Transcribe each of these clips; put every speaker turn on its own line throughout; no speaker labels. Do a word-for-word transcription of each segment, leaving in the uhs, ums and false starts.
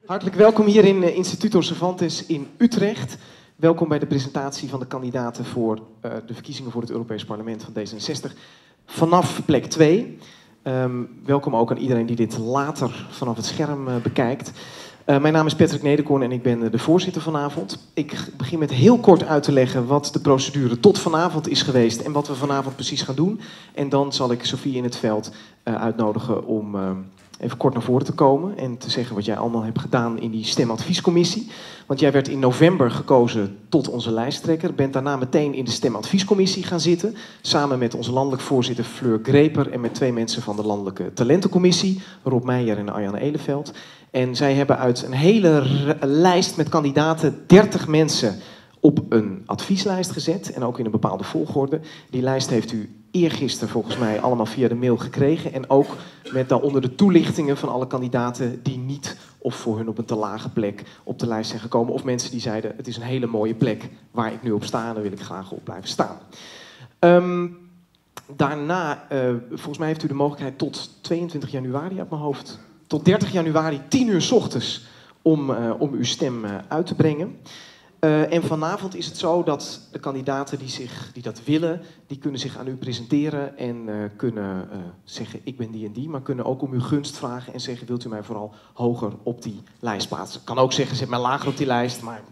Hartelijk welkom hier in uh, Instituto Cervantes in Utrecht. Welkom bij de presentatie van de kandidaten voor uh, de verkiezingen voor het Europees Parlement van D zesenzestig vanaf plek twee. Um, welkom ook aan iedereen die dit later vanaf het scherm uh, bekijkt. Uh, mijn naam is Patrick Nederkoorn en ik ben uh, de voorzitter vanavond. Ik begin met heel kort uit te leggen wat de procedure tot vanavond is geweest en wat we vanavond precies gaan doen. En dan zal ik Sophie in het veld uh, uitnodigen om uh, even kort naar voren te komen en te zeggen wat jij allemaal hebt gedaan in die stemadviescommissie. Want jij werd in november gekozen tot onze lijsttrekker, bent daarna meteen in de stemadviescommissie gaan zitten, samen met onze landelijk voorzitter Fleur Greper en met twee mensen van de landelijke talentencommissie, Rob Meijer en Arjanne Eleveld. En zij hebben uit een hele lijst met kandidaten dertig mensen op een advieslijst gezet. En ook in een bepaalde volgorde. Die lijst heeft u eergisteren volgens mij allemaal via de mail gekregen. En ook met daaronder de toelichtingen van alle kandidaten die niet of voor hun op een te lage plek op de lijst zijn gekomen. Of mensen die zeiden, het is een hele mooie plek waar ik nu op sta en daar wil ik graag op blijven staan. Um, daarna, uh, volgens mij heeft u de mogelijkheid tot tweeëntwintig januari uit mijn hoofd... tot dertig januari, tien uur 's ochtends, om, uh, om uw stem uh, uit te brengen. Uh, en vanavond is het zo dat de kandidaten die, zich, die dat willen, die kunnen zich aan u presenteren en uh, kunnen uh, zeggen ik ben die en die, maar kunnen ook om uw gunst vragen en zeggen wilt u mij vooral hoger op die lijst plaatsen. Kan ook zeggen zet mij lager op die lijst, maar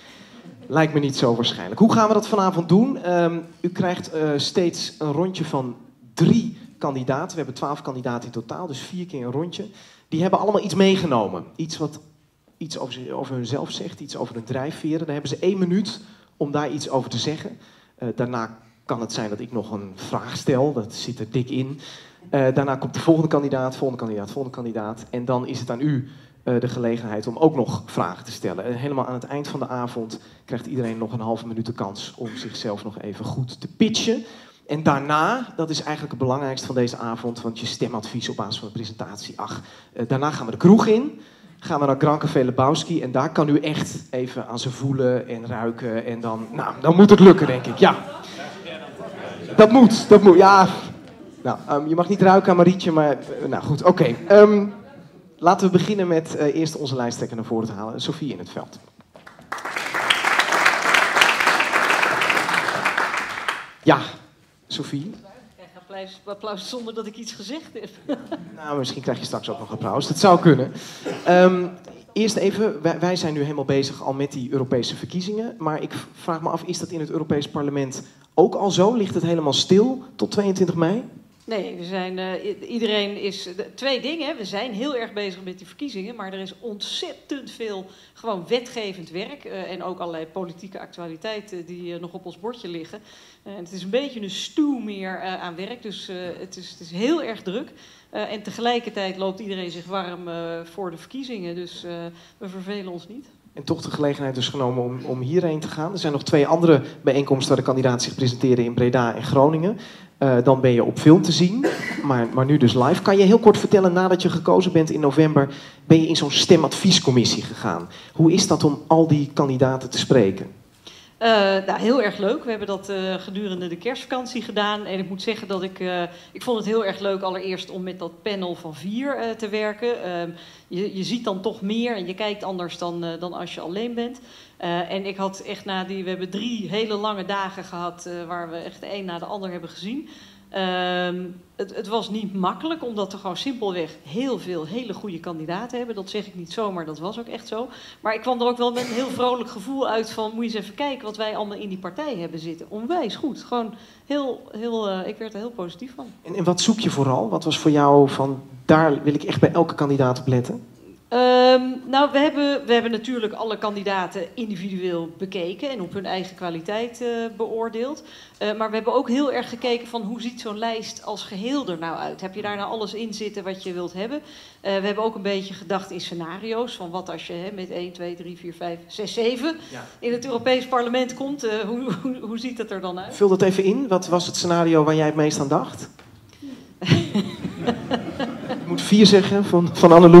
lijkt me niet zo waarschijnlijk. Hoe gaan we dat vanavond doen? Um, u krijgt uh, steeds een rondje van drie kandidaten. We hebben twaalf kandidaten in totaal, dus vier keer een rondje. Die hebben allemaal iets meegenomen. Iets wat iets over, over hunzelf zegt, iets over hun drijfveren. Dan hebben ze één minuut om daar iets over te zeggen. Uh, daarna kan het zijn dat ik nog een vraag stel. Dat zit er dik in. Uh, daarna komt de volgende kandidaat, volgende kandidaat, volgende kandidaat. En dan is het aan u uh, de gelegenheid om ook nog vragen te stellen. En helemaal aan het eind van de avond krijgt iedereen nog een halve minuut de kans om zichzelf nog even goed te pitchen. En daarna, dat is eigenlijk het belangrijkste van deze avond, want je stemadvies op basis van de presentatie. Ach, uh, daarna gaan we de kroeg in, gaan we naar Grand Café Lebowski en daar kan u echt even aan ze voelen en ruiken en dan, nou, dan moet het lukken, denk ik, ja. Dat moet, dat moet, ja. Nou, um, je mag niet ruiken aan Marietje, maar, uh, nou goed, oké. Okay. Um, laten we beginnen met uh, eerst onze lijsttrekker naar voren te halen, Sophie in het veld. Ja. Sophie?
Ik krijg applaus zonder dat ik iets gezegd heb.
Nou, misschien krijg je straks ook nog applaus. Dat zou kunnen. Um, eerst even, wij, wij zijn nu helemaal bezig al met die Europese verkiezingen. Maar ik vraag me af, is dat in het Europees Parlement ook al zo? Ligt het helemaal stil tot tweeëntwintig mei?
Nee, we zijn, uh, iedereen is... De, twee dingen, we zijn heel erg bezig met die verkiezingen, maar er is ontzettend veel gewoon wetgevend werk uh, en ook allerlei politieke actualiteiten die uh, nog op ons bordje liggen. Uh, en het is een beetje een stuw meer uh, aan werk, dus uh, het, is, het is heel erg druk. Uh, en tegelijkertijd loopt iedereen zich warm uh, voor de verkiezingen, dus uh, we vervelen ons niet.
En toch de gelegenheid dus genomen om, om hierheen te gaan. Er zijn nog twee andere bijeenkomsten waar de kandidaten zich presenteren in Breda en Groningen. Uh, dan ben je op film te zien, maar, maar nu dus live. Kan je heel kort vertellen, nadat je gekozen bent in november, ben je in zo'n stemadviescommissie gegaan. Hoe is dat om al die kandidaten te spreken?
Uh, nou, heel erg leuk. We hebben dat uh, gedurende de kerstvakantie gedaan. En ik moet zeggen dat ik... Uh, ik vond het heel erg leuk allereerst om met dat panel van vier uh, te werken. Uh, je, je ziet dan toch meer en je kijkt anders dan, uh, dan als je alleen bent. Uh, en ik had echt na die... We hebben drie hele lange dagen gehad uh, waar we echt de een na de ander hebben gezien. Uh, het, het was niet makkelijk, omdat we gewoon simpelweg heel veel hele goede kandidaten hebben. Dat zeg ik niet zomaar, dat was ook echt zo. Maar ik kwam er ook wel met een heel vrolijk gevoel uit van... moet je eens even kijken wat wij allemaal in die partij hebben zitten. Onwijs goed. Gewoon heel, heel, uh, ik werd er heel positief van.
En, en wat zoek je vooral? Wat was voor jou van, daar wil ik echt bij elke kandidaat op letten?
Um, nou, we hebben, we hebben natuurlijk alle kandidaten individueel bekeken en op hun eigen kwaliteit uh, beoordeeld. Uh, maar we hebben ook heel erg gekeken van hoe ziet zo'n lijst als geheel er nou uit? Heb je daar nou alles in zitten wat je wilt hebben? Uh, we hebben ook een beetje gedacht in scenario's van wat als je hè, met één, twee, drie, vier, vijf, zes, zeven ja. in het Europees Parlement komt. Uh, hoe, hoe, hoe ziet het er dan uit?
Vul dat even in. Wat was het scenario waar jij het meest aan dacht? Ik moet vier zeggen van, van Annelou.
Ik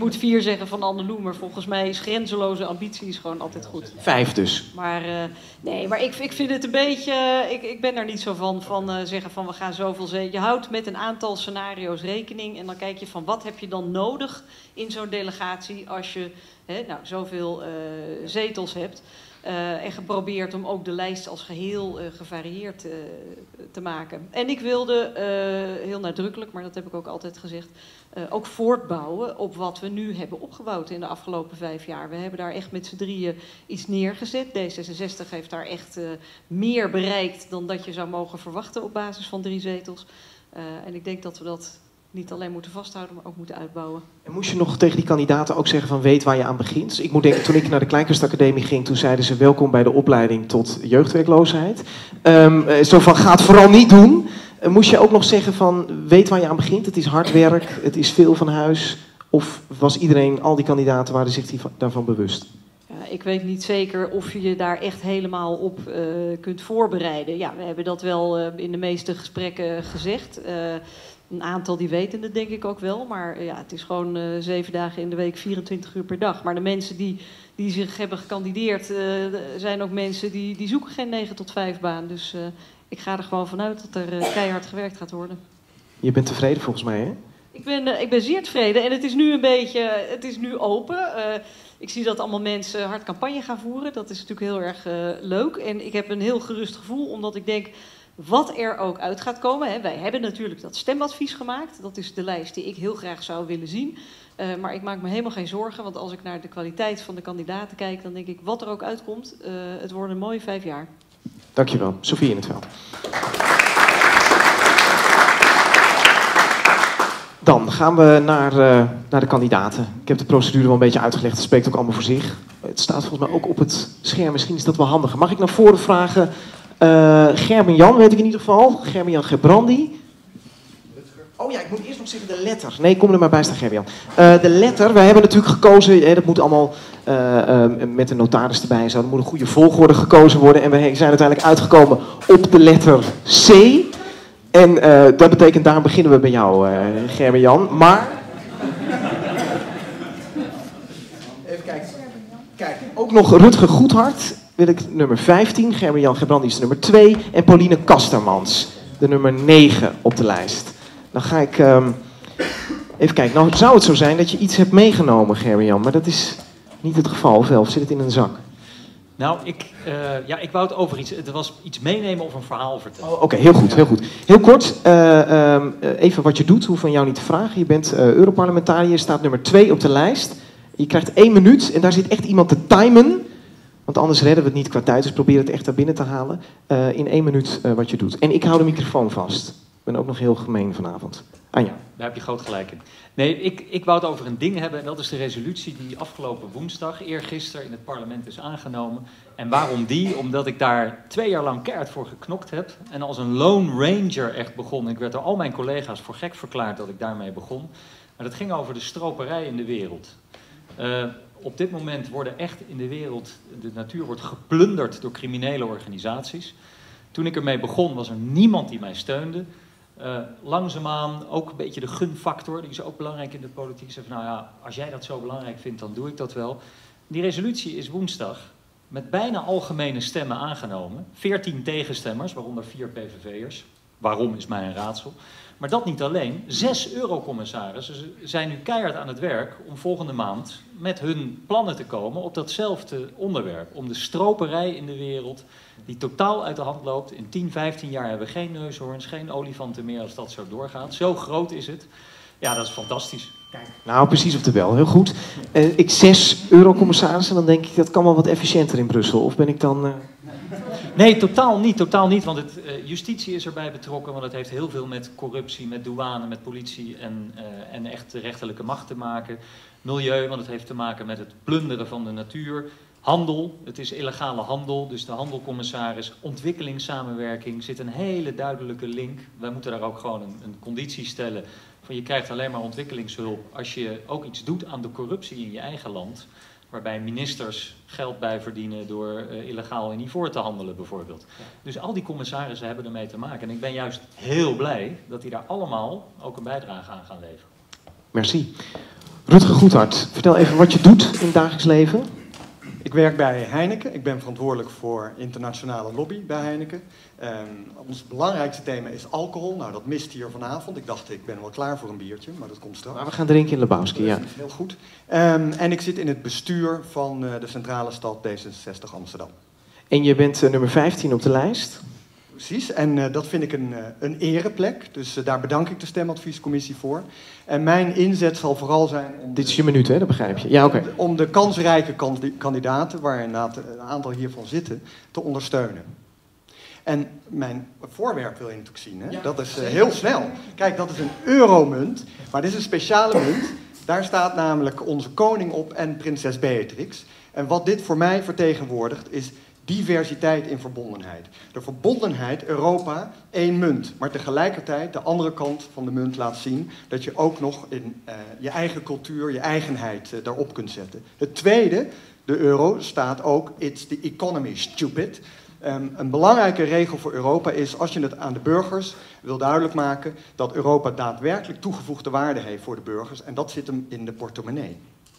moet vier zeggen van Anneloe, maar volgens mij is grenzeloze ambitie is gewoon altijd goed.
Vijf dus.
Maar uh, nee, maar ik, ik vind het een beetje, ik, ik ben daar niet zo van, van uh, zeggen van we gaan zoveel zetels. Je houdt met een aantal scenario's rekening en dan kijk je van wat heb je dan nodig in zo'n delegatie als je hè, nou, zoveel uh, zetels hebt. Uh, en geprobeerd om ook de lijst als geheel uh, gevarieerd uh, te maken. En ik wilde uh, heel nadrukkelijk, maar dat heb ik ook altijd gezegd, uh, ook voortbouwen op wat we nu hebben opgebouwd in de afgelopen vijf jaar. We hebben daar echt met z'n drieën iets neergezet. D zesenzestig heeft daar echt uh, meer bereikt dan dat je zou mogen verwachten op basis van drie zetels. Uh, en ik denk dat we dat niet alleen moeten vasthouden, maar ook moeten uitbouwen. En
moest je nog tegen die kandidaten ook zeggen van weet waar je aan begint? Dus ik moet denken, toen ik naar de Kleinkunstacademie ging, toen zeiden ze welkom bij de opleiding tot jeugdwerkloosheid. Um, zo van, ga het vooral niet doen. Uh, moest je ook nog zeggen van weet waar je aan begint? Het is hard werk, het is veel van huis. Of was iedereen, al die kandidaten, waren zich die, daarvan bewust?
Ja, ik weet niet zeker of je je daar echt helemaal op uh, kunt voorbereiden. Ja, we hebben dat wel uh, in de meeste gesprekken gezegd. Uh, Een aantal die weten het denk ik ook wel, maar ja, het is gewoon uh, zeven dagen in de week, vierentwintig uur per dag. Maar de mensen die, die zich hebben gekandideerd, uh, zijn ook mensen die, die zoeken geen negen tot vijf baan. Dus uh, ik ga er gewoon vanuit dat er uh, keihard gewerkt gaat worden.
Je bent tevreden volgens mij, hè?
Ik ben, uh, ik ben zeer tevreden en het is nu een beetje, het is nu open. Uh, ik zie dat allemaal mensen hard campagne gaan voeren. Dat is natuurlijk heel erg uh, leuk. En ik heb een heel gerust gevoel, omdat ik denk, wat er ook uit gaat komen. Hè. Wij hebben natuurlijk dat stemadvies gemaakt. Dat is de lijst die ik heel graag zou willen zien. Uh, maar ik maak me helemaal geen zorgen. Want als ik naar de kwaliteit van de kandidaten kijk, dan denk ik, wat er ook uitkomt, uh, het worden een mooie vijf jaar.
Dankjewel. Sophie in het veld. Dan gaan we naar, uh, naar de kandidaten. Ik heb de procedure wel een beetje uitgelegd. Het spreekt ook allemaal voor zich. Het staat volgens mij ook op het scherm. Misschien is dat wel handiger. Mag ik naar voren vragen? Uh, Gerben-Jan, weet ik in ieder geval. Gerben-Jan Gebrandi. Oh ja, ik moet eerst nog zeggen de letter. Nee, kom er maar bij staan, Gerben-Jan. Uh, de letter, wij hebben natuurlijk gekozen, hè, dat moet allemaal uh, uh, met een notaris erbij en zo. Er moet een goede volgorde gekozen worden. En we zijn uiteindelijk uitgekomen op de letter C. En uh, dat betekent, daarom beginnen we bij jou, uh, Gerben-Jan. Maar... Even kijken. Kijk, ook nog Rutger Goedhart. Wil ik nummer vijftien, Gerben-Jan Gebrandi is de nummer twee en Pauline Kastermans, de nummer negen op de lijst. Dan ga ik um, even kijken. Nou zou het zo zijn dat je iets hebt meegenomen, Gerben-Jan, maar dat is niet het geval, of wel? Of zit het in een zak?
Nou, ik, uh, ja, ik wou het over iets, het was iets meenemen of een verhaal vertellen.
Oh, Oké, okay, heel goed, heel goed. Heel kort, uh, um, even wat je doet, hoef van jou niet te vragen. Je bent uh, Europarlementariër, je staat nummer twee op de lijst. Je krijgt één minuut en daar zit echt iemand te timen. Want anders redden we het niet qua tijd, dus probeer het echt daar binnen te halen. Uh, in één minuut uh, wat je doet. En ik hou de microfoon vast. Ik ben ook nog heel gemeen vanavond. Anja.
Daar heb je groot gelijk in. Nee, ik, ik wou het over een ding hebben. En dat is de resolutie die afgelopen woensdag, eergisteren, in het parlement is aangenomen. En waarom die? Omdat ik daar twee jaar lang keihard voor geknokt heb. En als een lone ranger echt begon. Ik werd door al mijn collega's voor gek verklaard dat ik daarmee begon. Maar dat ging over de stroperij in de wereld. Uh, Op dit moment worden echt in de wereld, de natuur wordt geplunderd door criminele organisaties. Toen ik ermee begon was er niemand die mij steunde. Uh, langzaamaan ook een beetje de gunfactor, die is ook belangrijk in de politiek. Zeg van, nou ja, als jij dat zo belangrijk vindt, dan doe ik dat wel. Die resolutie is woensdag met bijna algemene stemmen aangenomen. veertien tegenstemmers, waaronder vier P V V'ers. Waarom is mij een raadsel. Maar dat niet alleen. Zes eurocommissarissen zijn nu keihard aan het werk om volgende maand met hun plannen te komen op datzelfde onderwerp. Om de stroperij in de wereld, die totaal uit de hand loopt. In tien, vijftien jaar hebben we geen neushoorns, geen olifanten meer als dat zo doorgaat. Zo groot is het. Ja, dat is fantastisch.
Kijk. Nou, precies op de bel. Heel goed. Uh, ik zes eurocommissarissen, dan denk ik dat kan wel wat efficiënter in Brussel. Of ben ik dan... Uh...
Nee, totaal niet, totaal niet, want het, uh, justitie is erbij betrokken, want het heeft heel veel met corruptie, met douane, met politie en, uh, en echt de rechterlijke macht te maken. Milieu, want het heeft te maken met het plunderen van de natuur. Handel, het is illegale handel, dus de handelcommissaris, ontwikkelingssamenwerking, zit een hele duidelijke link. Wij moeten daar ook gewoon een, een conditie stellen van je krijgt alleen maar ontwikkelingshulp als je ook iets doet aan de corruptie in je eigen land. Waarbij ministers geld bij verdienen door uh, illegaal in ivoor te handelen bijvoorbeeld. Ja. Dus al die commissarissen hebben ermee te maken. En ik ben juist heel blij dat die daar allemaal ook een bijdrage aan gaan leveren.
Merci. Rutger Goedhart, vertel even wat je doet in het dagelijks leven.
Ik werk bij Heineken. Ik ben verantwoordelijk voor internationale lobby bij Heineken. Um, ons belangrijkste thema is alcohol. Nou, dat mist hier vanavond. Ik dacht, ik ben wel klaar voor een biertje, maar dat komt straks.
Maar we gaan drinken in Lebowski, ja.
Dat is heel goed. Um, en ik zit in het bestuur van uh, de centrale stad D zesenzestig Amsterdam.
En je bent uh, nummer vijftien op de lijst.
Precies, en uh, dat vind ik een, uh, een ereplek. Dus uh, daar bedank ik de stemadviescommissie voor. En mijn inzet zal vooral zijn om...
Dit is je minuut, hè? Dat begrijp je. Ja, oké.
Okay. Om de kansrijke kandidaten, waar inderdaad een aantal hiervan zitten, te ondersteunen. En mijn voorwerp wil je natuurlijk zien, hè? Ja, dat is uh, heel snel. Kijk, dat is een euromunt, maar dit is een speciale munt. Daar staat namelijk onze koning op en prinses Beatrix. En wat dit voor mij vertegenwoordigt is diversiteit in verbondenheid. De verbondenheid, Europa, één munt. Maar tegelijkertijd de andere kant van de munt laat zien dat je ook nog in uh, je eigen cultuur, je eigenheid uh, daarop kunt zetten. Het tweede, de euro, staat ook, it's the economy, stupid. Um, een belangrijke regel voor Europa is, als je het aan de burgers wil duidelijk maken, dat Europa daadwerkelijk toegevoegde waarde heeft voor de burgers. En dat zit hem in de portemonnee.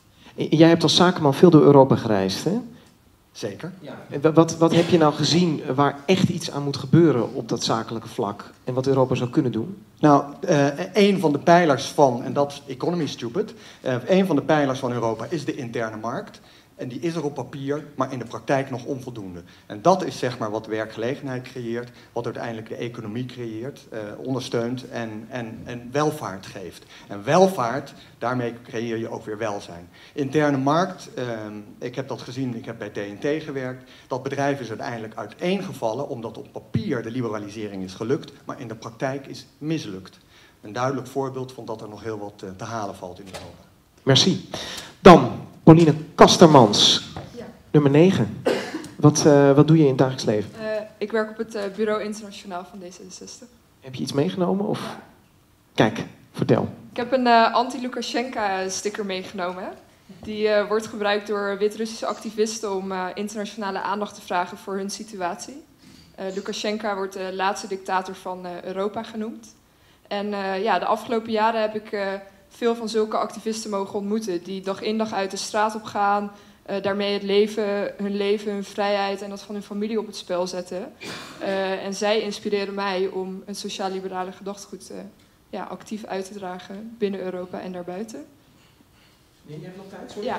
Jij hebt als zakenman veel door Europa gereisd, hè?
Zeker.
Ja. En wat, wat heb je nou gezien waar echt iets aan moet gebeuren op dat zakelijke vlak? En wat Europa zou kunnen doen?
Nou, uh, een van de pijlers van, en dat is economy stupid, uh, een van de pijlers van Europa is de interne markt. En die is er op papier, maar in de praktijk nog onvoldoende. En dat is zeg maar wat werkgelegenheid creëert, wat uiteindelijk de economie creëert, uh, ondersteunt en, en, en welvaart geeft. En welvaart, daarmee creëer je ook weer welzijn. Interne markt, uh, ik heb dat gezien, ik heb bij T N T gewerkt. Dat bedrijf is uiteindelijk uiteengevallen omdat op papier de liberalisering is gelukt, maar in de praktijk is mislukt. Een duidelijk voorbeeld van dat er nog heel wat uh, te halen valt in Europa.
Merci. Dan Pauline Kastermans,
ja.
nummer negen. Wat, uh, wat doe je in het dagelijks leven?
Uh, ik werk op het uh, Bureau Internationaal van D zesenzestig.
Heb je iets meegenomen? Of... Kijk, vertel.
Ik heb een uh, anti-Lukasjenko-sticker meegenomen. Die uh, wordt gebruikt door Wit-Russische activisten om uh, internationale aandacht te vragen voor hun situatie. Uh, Lukasjenko wordt de laatste dictator van uh, Europa genoemd. En uh, ja, de afgelopen jaren heb ik uh, veel van zulke activisten mogen ontmoeten, die dag in dag uit de straat op gaan, uh, daarmee het leven, hun leven, hun vrijheid en dat van hun familie op het spel zetten. Uh, en zij inspireren mij om het sociaal-liberale gedachtegoed uh, ja, actief uit te dragen binnen Europa en daarbuiten.
Nee, je hebt nog tijd, sorry.
Ja.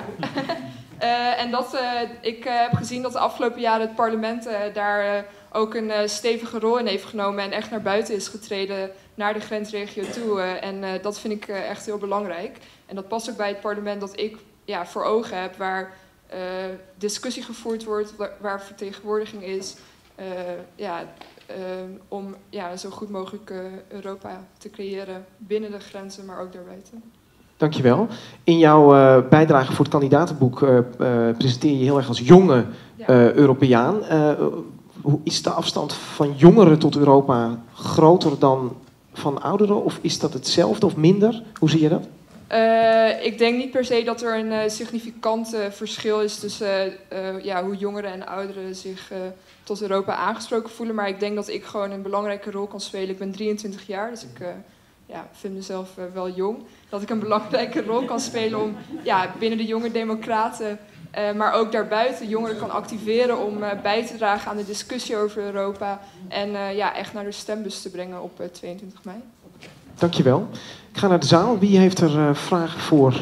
uh, en dat, uh, ik uh, heb gezien dat de afgelopen jaren het parlement uh, daar uh, ook een uh, stevige rol in heeft genomen en echt naar buiten is getreden naar de grensregio toe. Uh, en uh, dat vind ik uh, echt heel belangrijk. En dat past ook bij het parlement dat ik ja, voor ogen heb, waar uh, discussie gevoerd wordt, waar, waar vertegenwoordiging is, uh, ja, uh, om ja, zo goed mogelijk uh, Europa te creëren binnen de grenzen, maar ook daarbuiten.
Dankjewel. In jouw uh, bijdrage voor het kandidatenboek uh, uh, presenteer je heel erg als jonge uh, Europeaan. Uh, hoe is de afstand van jongeren tot Europa groter dan van ouderen? Of is dat hetzelfde of minder? Hoe zie je dat?
Uh, ik denk niet per se dat er een uh, significant uh, verschil is tussen uh, ja, hoe jongeren en ouderen zich uh, tot Europa aangesproken voelen. Maar ik denk dat ik gewoon een belangrijke rol kan spelen. Ik ben drieëntwintig jaar, dus ik uh, ja, vind mezelf uh, wel jong. Dat ik een belangrijke rol kan spelen om ja, binnen de jonge democraten, uh, maar ook daarbuiten jongeren kan activeren om uh, bij te dragen aan de discussie over Europa. En uh, ja, echt naar de stembus te brengen op uh, tweeëntwintig mei.
Dankjewel. Ik ga naar de zaal. Wie heeft er uh, vragen voor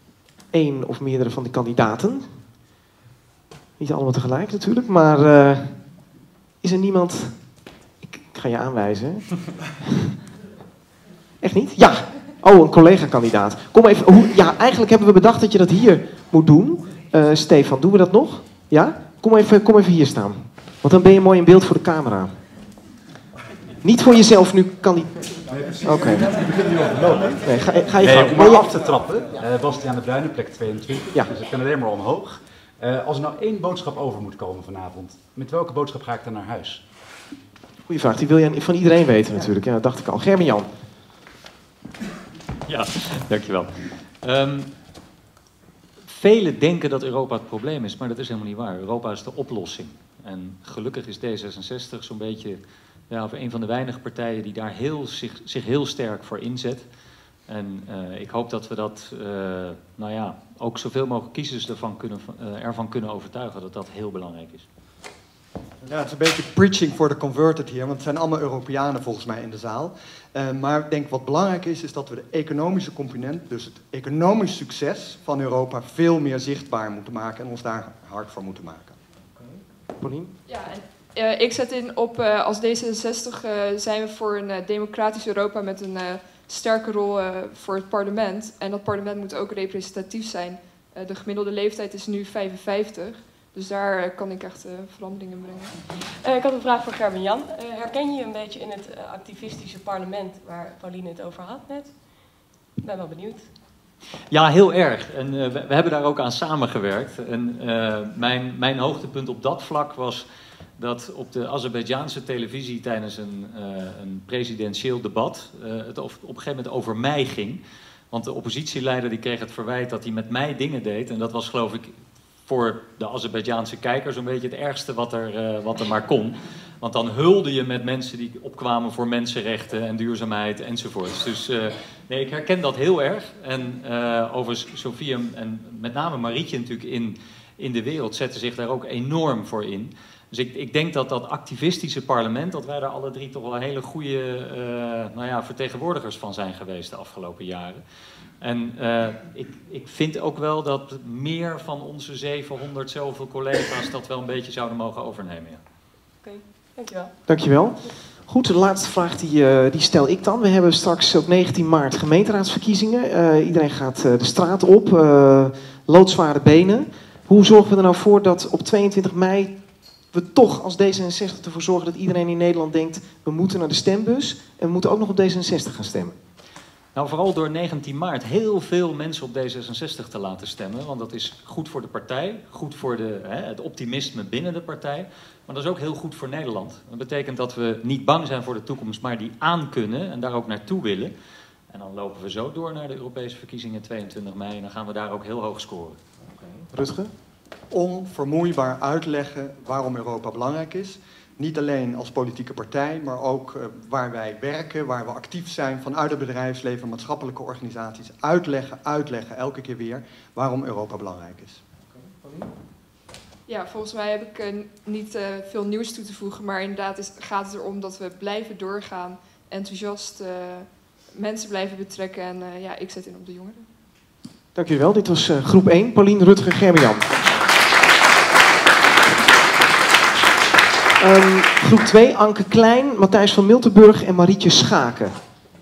één of meerdere van de kandidaten? Niet allemaal tegelijk natuurlijk, maar uh, is er niemand... Ik, ik ga je aanwijzen. Echt niet? Ja. Oh, een collega-kandidaat. Kom even. Hoe, ja, eigenlijk hebben we bedacht dat je dat hier moet doen. Uh, Stefan, doen we dat nog? Ja? Kom even, kom even hier staan. Want dan ben je mooi in beeld voor de camera. Niet voor jezelf nu kandidaat. Oké. Okay. Nee, ga, ga je
nee,
gang.
om maar af te trappen, uh, was het aan de Bruine, plek tweeëntwintig.
Ja.
Dus ik kan alleen maar omhoog. Uh, als er nou één boodschap over moet komen vanavond, met welke boodschap ga ik dan naar huis?
Goeie vraag, die wil je van iedereen weten natuurlijk. Ja, dat dacht ik al. Gerben-Jan.
Ja, dankjewel. Um, velen denken dat Europa het probleem is, maar dat is helemaal niet waar. Europa is de oplossing. En gelukkig is D zesenzestig zo'n beetje ja, een van de weinige partijen die daar heel, zich, zich heel sterk voor inzet. En uh, ik hoop dat we dat, uh, nou ja, ook zoveel mogelijk kiezers ervan kunnen, uh, ervan kunnen overtuigen dat dat heel belangrijk is.
Ja, het is een beetje preaching for the converted hier, want het zijn allemaal Europeanen volgens mij in de zaal. Uh, maar ik denk wat belangrijk is, is dat we de economische component, dus het economisch succes van Europa, veel meer zichtbaar moeten maken en ons daar hard voor moeten maken.
Okay. Paulien?
Ja, en uh, ik zet in op, uh, als D zesenzestig uh, zijn we voor een uh, democratisch Europa met een uh, sterke rol uh, voor het parlement. En dat parlement moet ook representatief zijn. Uh, de gemiddelde leeftijd is nu vijfenvijftig. Dus daar uh, kan ik echt uh, veranderingen brengen.
Uh, ik had een vraag voor Gerben-Jan. Uh, herken je je een beetje in het uh, activistische parlement waar Pauline het over had net? Ik ben wel benieuwd.
Ja, heel erg. En uh, we, we hebben daar ook aan samengewerkt. En uh, mijn, mijn hoogtepunt op dat vlak was dat op de Azerbeidzjaanse televisie tijdens een, uh, een presidentieel debat uh, het op, op een gegeven moment over mij ging. Want de oppositieleider die kreeg het verwijt dat hij met mij dingen deed. En dat was geloof ik voor de Azerbeidzjaanse kijkers een beetje het ergste wat er, uh, wat er maar kon. Want dan hulde je met mensen die opkwamen voor mensenrechten en duurzaamheid enzovoorts. Dus uh, nee, ik herken dat heel erg. En uh, over Sofie en met name Marietje natuurlijk in, in de wereld zetten zich daar ook enorm voor in. Dus ik, ik denk dat dat activistische parlement, dat wij daar alle drie toch wel hele goede uh, nou ja, vertegenwoordigers van zijn geweest de afgelopen jaren. En uh, ik, ik vind ook wel dat meer van onze zevenhonderd zoveel collega's dat wel een beetje zouden mogen overnemen. Ja.
Oké, okay, dankjewel.
Dankjewel. Goed, de laatste vraag die, uh, die stel ik dan. We hebben straks op negentien maart gemeenteraadsverkiezingen. Uh, iedereen gaat uh, de straat op, uh, loodzware benen. Hoe zorgen we er nou voor dat op tweeëntwintig mei we toch als D zesenzestig ervoor zorgen dat iedereen in Nederland denkt, we moeten naar de stembus en we moeten ook nog op D zesenzestig gaan stemmen?
Nou, vooral door negentien maart heel veel mensen op D zesenzestig te laten stemmen. Want dat is goed voor de partij, goed voor de, hè, het optimisme binnen de partij. Maar dat is ook heel goed voor Nederland. Dat betekent dat we niet bang zijn voor de toekomst, maar die aankunnen en daar ook naartoe willen. En dan lopen we zo door naar de Europese verkiezingen tweeëntwintig mei en dan gaan we daar ook heel hoog scoren.
Okay. Rutger?
Onvermoeibaar uitleggen waarom Europa belangrijk is. Niet alleen als politieke partij, maar ook uh, waar wij werken, waar we actief zijn vanuit het bedrijfsleven, maatschappelijke organisaties. Uitleggen, uitleggen, elke keer weer waarom Europa belangrijk is.
Ja, volgens mij heb ik uh, niet uh, veel nieuws toe te voegen, maar inderdaad is, gaat het erom dat we blijven doorgaan, enthousiast uh, mensen blijven betrekken en uh, ja, ik zet in op de jongeren.
Dank jullie wel. Dit was uh, groep één. Paulien, Rutger, Gerben-Jan. Um, groep twee, Anke Klein, Matthijs van Miltenburg en Marietje Schaken.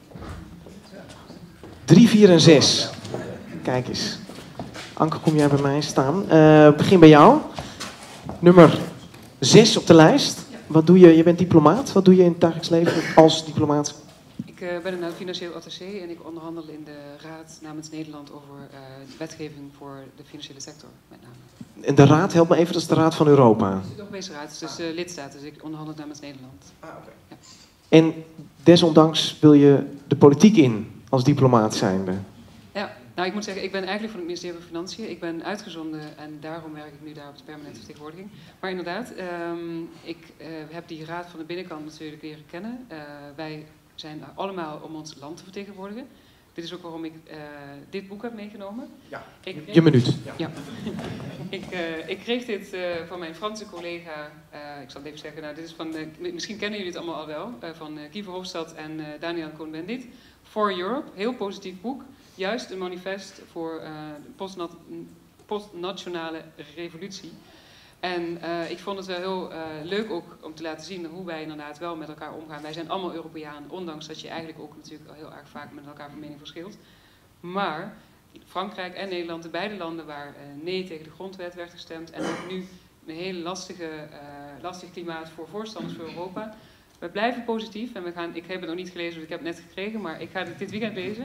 drie, vier en zes. Kijk eens. Anke, kom jij bij mij staan. Uh, begin bij jou. Nummer zes op de lijst. Wat doe je? Je bent diplomaat. Wat doe je in het dagelijks leven als diplomaat?
Ik uh, ben een financieel attaché en ik onderhandel in de Raad namens Nederland over uh, wetgeving voor de financiële sector, met name.
En de Raad, help me even, dat is de Raad van Europa.
De Europese Raad, dus uh, lidstaten, dus ik onderhandel namens Nederland.
Ah, okay. Ja. En desondanks wil je de politiek in als diplomaat zijnde?
Ja, nou ik moet zeggen, ik ben eigenlijk van het ministerie van Financiën. Ik ben uitgezonden en daarom werk ik nu daar op de permanente vertegenwoordiging. Maar inderdaad, um, ik uh, heb die Raad van de binnenkant natuurlijk leren kennen. Uh, wij zijn allemaal om ons land te vertegenwoordigen. Dit is ook waarom ik uh, dit boek heb meegenomen.
Ja,
ik kreeg,
je minuut.
Ja. ja. ik, uh, ik kreeg dit uh, van mijn Franse collega, uh, ik zal het even zeggen, nou, dit is van, uh, misschien kennen jullie het allemaal al wel, uh, van uh, Guy Verhofstadt en uh, Daniel Cohn-Bendit. For Europe, heel positief boek. Juist een manifest voor uh, de postnationale revolutie. En uh, ik vond het wel heel uh, leuk ook om te laten zien hoe wij inderdaad wel met elkaar omgaan. Wij zijn allemaal Europeanen, ondanks dat je eigenlijk ook natuurlijk heel erg vaak met elkaar van mening verschilt. Maar Frankrijk en Nederland, de beide landen waar uh, nee tegen de grondwet werd gestemd en ook nu een heel lastige, uh, lastig klimaat voor voorstanders voor Europa. We blijven positief en we gaan, ik heb het nog niet gelezen, dus ik heb het net gekregen, maar ik ga het dit weekend lezen.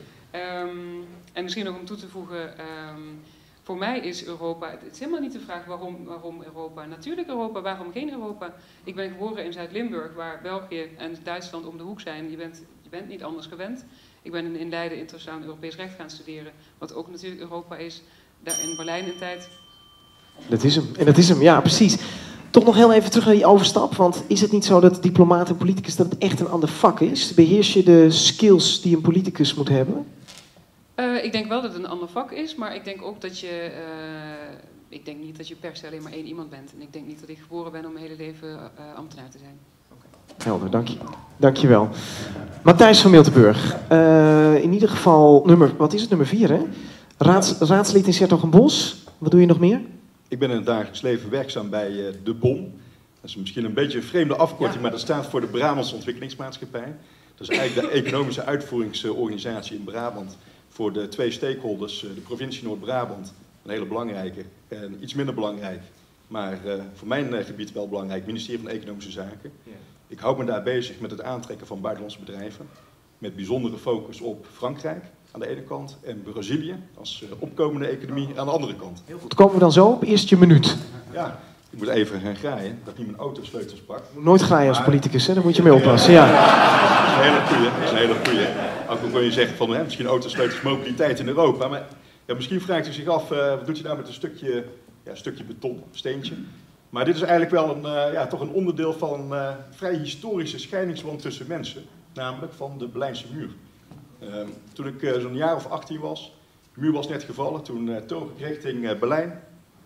Um, en misschien nog om toe te voegen, um, voor mij is Europa, het is helemaal niet de vraag waarom, waarom Europa. Natuurlijk Europa, waarom geen Europa? Ik ben geboren in Zuid-Limburg, waar België en Duitsland om de hoek zijn. Je bent, je bent niet anders gewend. Ik ben in Leiden internationaal Europees recht gaan studeren, wat ook natuurlijk Europa is. Daar in Berlijn in tijd.
Dat is hem, en dat is hem, ja precies. Toch nog heel even terug naar die overstap, want is het niet zo dat diplomaat en politicus dat het echt een ander vak is? Beheers je de skills die een politicus moet hebben?
Uh, ik denk wel dat het een ander vak is, maar ik denk ook dat je... Uh, ik denk niet dat je per se alleen maar één iemand bent. En ik denk niet dat ik geboren ben om mijn hele leven uh, ambtenaar te zijn.
Helder, dank je. Dank je wel. Matthijs van Miltenburg. Uh, in ieder geval, nummer, wat is het, nummer vier, hè? Raads, raadslid in 's-Hertogenbosch. Wat doe je nog meer?
Ik ben in het dagelijks leven werkzaam bij uh, de B O M. Dat is misschien een beetje een vreemde afkorting, ja. Maar dat staat voor de Brabantse Ontwikkelingsmaatschappij. Dat is eigenlijk de economische uitvoeringsorganisatie in Brabant voor de twee stakeholders, de provincie Noord-Brabant, een hele belangrijke en iets minder belangrijk, maar uh, voor mijn uh, gebied wel belangrijk, het ministerie van Economische Zaken. Ja. Ik hou me daar bezig met het aantrekken van buitenlandse bedrijven, met bijzondere focus op Frankrijk aan de ene kant en Brazilië als uh, opkomende economie aan de andere kant.
Heel goed. Komen we dan zo op? Eerst je minuut.
Ja. Ik moet even gaan graaien, dat ik niet mijn autosleutels pak.
Je moet nooit graaien als politicus, hè? Daar moet je mee oppassen. Ja.
Dat is een hele goeie. Dat is een hele goeie. Ook al kun je zeggen van, hè, misschien autosleutels mobiliteit in Europa. Maar ja, misschien vraagt u zich af, uh, wat doet u nou met een stukje, ja, een stukje beton, steentje. Maar dit is eigenlijk wel een, uh, ja, toch een onderdeel van een uh, vrij historische scheidingswand tussen mensen. Namelijk van de Berlijnse muur. Uh, toen ik uh, zo'n jaar of achttien was, de muur was net gevallen, toen uh, toog ik richting uh, Berlijn.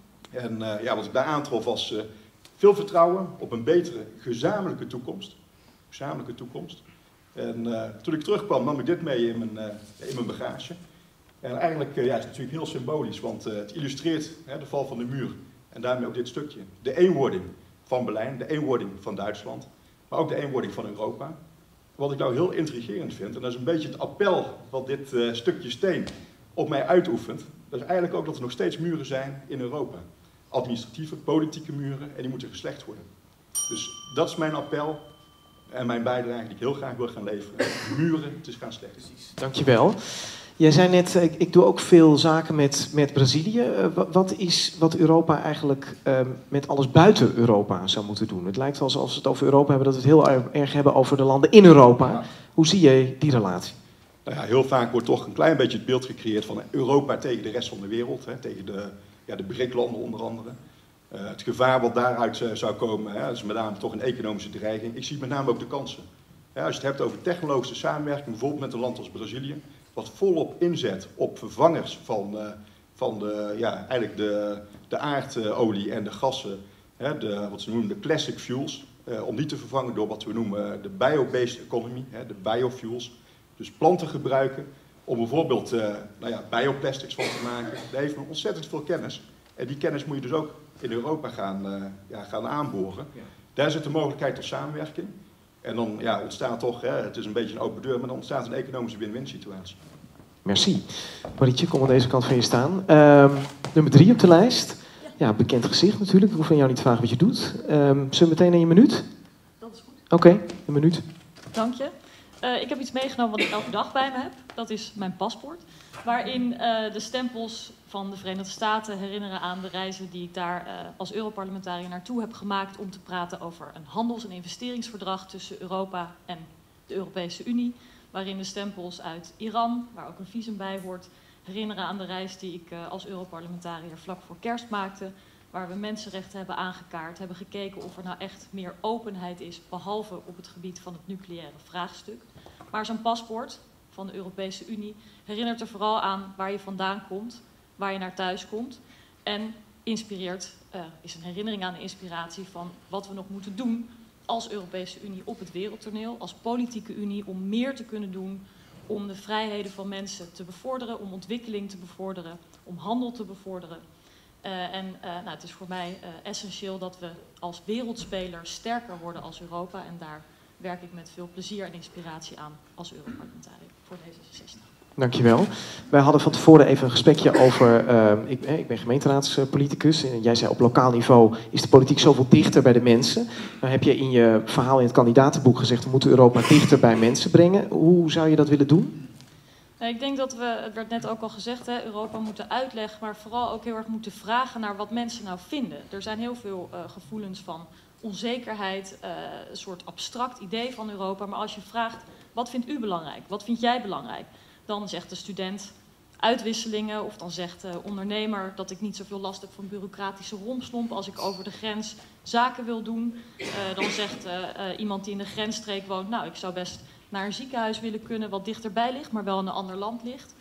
En uh, ja, wat ik daar aantrof was uh, veel vertrouwen op een betere gezamenlijke toekomst. Gezamenlijke toekomst. En uh, toen ik terugkwam nam ik dit mee in mijn, uh, in mijn bagage. En eigenlijk uh, ja, is het natuurlijk heel symbolisch, want uh, het illustreert hè, de val van de muur. En daarmee ook dit stukje. De eenwording van Berlijn, de eenwording van Duitsland, maar ook de eenwording van Europa. Wat ik nou heel intrigerend vind, en dat is een beetje het appel wat dit uh, stukje steen op mij uitoefent, dat is eigenlijk ook dat er nog steeds muren zijn in Europa. Administratieve, politieke muren, en die moeten geslecht worden. Dus dat is mijn appel en mijn bijdrage die ik heel graag wil gaan leveren. Muren te gaan slechten.
Dankjewel. Jij zei net, ik, ik doe ook veel zaken met, met Brazilië. Uh, wat is wat Europa eigenlijk uh, met alles buiten Europa zou moeten doen? Het lijkt wel alsof we het over Europa hebben, dat we het heel erg hebben over de landen in Europa. Ja. Hoe zie jij die relatie?
Nou ja, heel vaak wordt toch een klein beetje het beeld gecreëerd van Europa tegen de rest van de wereld. Hè, tegen de, ja, de B R I C-landen onder andere. Uh, het gevaar wat daaruit uh, zou komen, hè, is met name toch een economische dreiging. Ik zie met name ook de kansen. Ja, als je het hebt over technologische samenwerking, bijvoorbeeld met een land als Brazilië, wat volop inzet op vervangers van, uh, van de, ja, eigenlijk de, de aardolie en de gassen, hè, de, wat ze noemen de classic fuels, uh, om die te vervangen door wat we noemen de bio-based economy, hè, de biofuels. Dus planten gebruiken om bijvoorbeeld uh, nou ja, bioplastics van te maken. Daar heeft men ontzettend veel kennis. En die kennis moet je dus ook in Europa gaan, uh, ja, gaan aanboren. Ja. Daar zit de mogelijkheid tot samenwerking. En dan ja, ontstaat toch, hè, het is een beetje een open deur, maar dan ontstaat een economische win-win situatie.
Merci. Marietje, kom aan deze kant van je staan. Uh, nummer drie op de lijst. Ja. Ja, bekend gezicht natuurlijk. Ik hoef van jou niet te vragen wat je doet. Uh, zullen we meteen naar je minuut?
Dat is goed.
Oké, okay, een minuut.
Dank je. Uh, ik heb iets meegenomen wat ik elke dag bij me heb. Dat is mijn paspoort. Waarin uh, de stempels van de Verenigde Staten herinneren aan de reizen die ik daar uh, als Europarlementariër naartoe heb gemaakt om te praten over een handels- en investeringsverdrag tussen Europa en de Europese Unie. Waarin de stempels uit Iran, waar ook een visum bij hoort, herinneren aan de reis die ik uh, als Europarlementariër vlak voor kerst maakte. Waar we mensenrechten hebben aangekaart, hebben gekeken of er nou echt meer openheid is, behalve op het gebied van het nucleaire vraagstuk. Maar zo'n paspoort van de Europese Unie herinnert er vooral aan waar je vandaan komt, waar je naar thuis komt. En inspireert, uh, is een herinnering aan de inspiratie van wat we nog moeten doen als Europese Unie op het wereldtoneel, als politieke Unie, om meer te kunnen doen om de vrijheden van mensen te bevorderen, om ontwikkeling te bevorderen, om handel te bevorderen. Uh, en uh, nou, het is voor mij uh, essentieel dat we als wereldspeler sterker worden als Europa. En daar werk ik met veel plezier en inspiratie aan als Europarlementariër voor D zesenzestig.
Dankjewel. Wij hadden van tevoren even een gesprekje over, uh, ik, eh, ik ben gemeenteraadspoliticus en jij zei op lokaal niveau is de politiek zoveel dichter bij de mensen. Nou heb je in je verhaal in het kandidatenboek gezegd we moeten Europa dichter bij mensen brengen. Hoe zou je dat willen doen?
Ik denk dat we, het werd net ook al gezegd, hè, Europa moeten uitleggen, maar vooral ook heel erg moeten vragen naar wat mensen nou vinden. Er zijn heel veel uh, gevoelens van onzekerheid, uh, een soort abstract idee van Europa. Maar als je vraagt, wat vindt u belangrijk? Wat vind jij belangrijk? Dan zegt de student uitwisselingen of dan zegt de ondernemer dat ik niet zoveel last heb van bureaucratische rompslomp als ik over de grens zaken wil doen. Uh, dan zegt uh, uh, iemand die in de grensstreek woont, nou ik zou best naar een ziekenhuis willen kunnen wat dichterbij ligt, maar wel in een ander land ligt.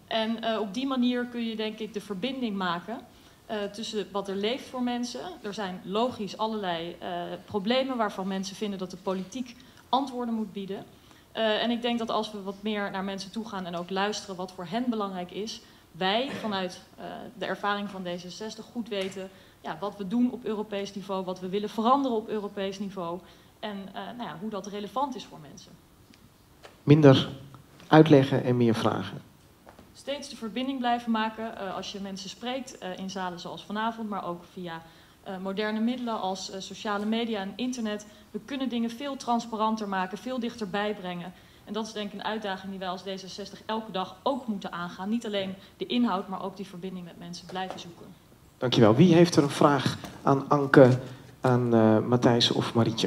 En uh, op die manier kun je denk ik de verbinding maken uh, tussen wat er leeft voor mensen. Er zijn logisch allerlei uh, problemen waarvan mensen vinden dat de politiek antwoorden moet bieden. Uh, en ik denk dat als we wat meer naar mensen toe gaan en ook luisteren wat voor hen belangrijk is, wij vanuit uh, de ervaring van D zesenzestig goed weten ja, wat we doen op Europees niveau, wat we willen veranderen op Europees niveau en uh, nou ja, hoe dat relevant is voor mensen.
Minder uitleggen en meer vragen.
Steeds de verbinding blijven maken uh, als je mensen spreekt uh, in zalen zoals vanavond, maar ook via uh, moderne middelen als uh, sociale media en internet. We kunnen dingen veel transparanter maken, veel dichterbij brengen. En dat is denk ik een uitdaging die wij als D zesenzestig elke dag ook moeten aangaan. Niet alleen de inhoud, maar ook die verbinding met mensen blijven zoeken.
Dankjewel. Wie heeft er een vraag aan Anke, aan uh, Matthijs of Marietje?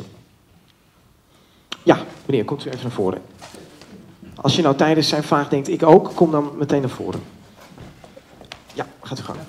Ja, meneer, komt u even naar voren. Als je nou tijdens zijn vraag denkt, ik ook, kom dan meteen naar voren. Ja, gaat u gang.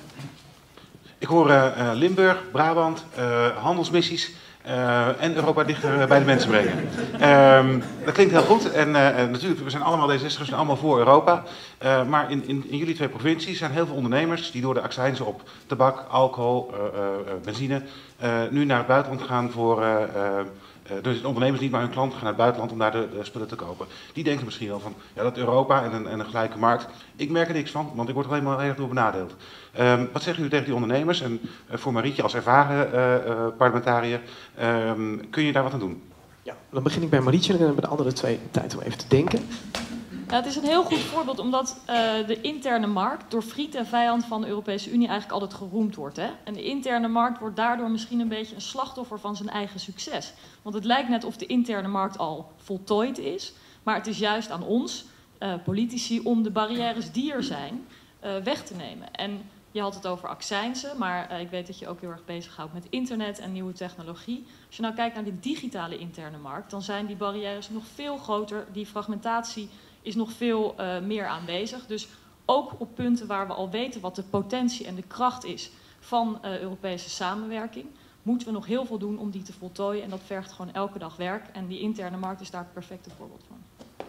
Ik hoor uh, Limburg, Brabant, uh, handelsmissies uh, en Europa dichter bij de mensen brengen. Um, dat klinkt heel goed en uh, natuurlijk, we zijn allemaal D zestigers, allemaal voor Europa. Uh, maar in, in, in jullie twee provincies zijn heel veel ondernemers die door de accijnzen op tabak, alcohol, uh, uh, benzine uh, nu naar het buitenland gaan voor... Uh, uh, Uh, dus de ondernemers niet, maar hun klanten gaan naar het buitenland om daar de, de spullen te kopen. Die denken misschien wel van, ja, dat Europa en een, en een gelijke markt, ik merk er niks van, want ik word er alleen maar heel erg door benadeeld. Um, wat zeggen jullie tegen die ondernemers? En uh, voor Marietje als ervaren uh, uh, parlementariër, um, kun je daar wat aan doen?
Ja, dan begin ik bij Marietje en dan hebben de andere twee tijd om even te denken.
Ja, het is een heel goed voorbeeld omdat uh, de interne markt door vriend en vijand van de Europese Unie eigenlijk altijd geroemd wordt. Hè? En de interne markt wordt daardoor misschien een beetje een slachtoffer van zijn eigen succes. Want het lijkt net of de interne markt al voltooid is. Maar het is juist aan ons, uh, politici, om de barrières die er zijn, uh, weg te nemen. En je had het over accijnzen, maar uh, ik weet dat je ook heel erg bezighoudt met internet en nieuwe technologie. Als je nou kijkt naar de digitale interne markt, dan zijn die barrières nog veel groter. Die fragmentatie is nog veel uh, meer aanwezig. Dus ook op punten waar we al weten wat de potentie en de kracht is van uh, Europese samenwerking, moeten we nog heel veel doen om die te voltooien. En dat vergt gewoon elke dag werk. En die interne markt is daar het perfecte voorbeeld van.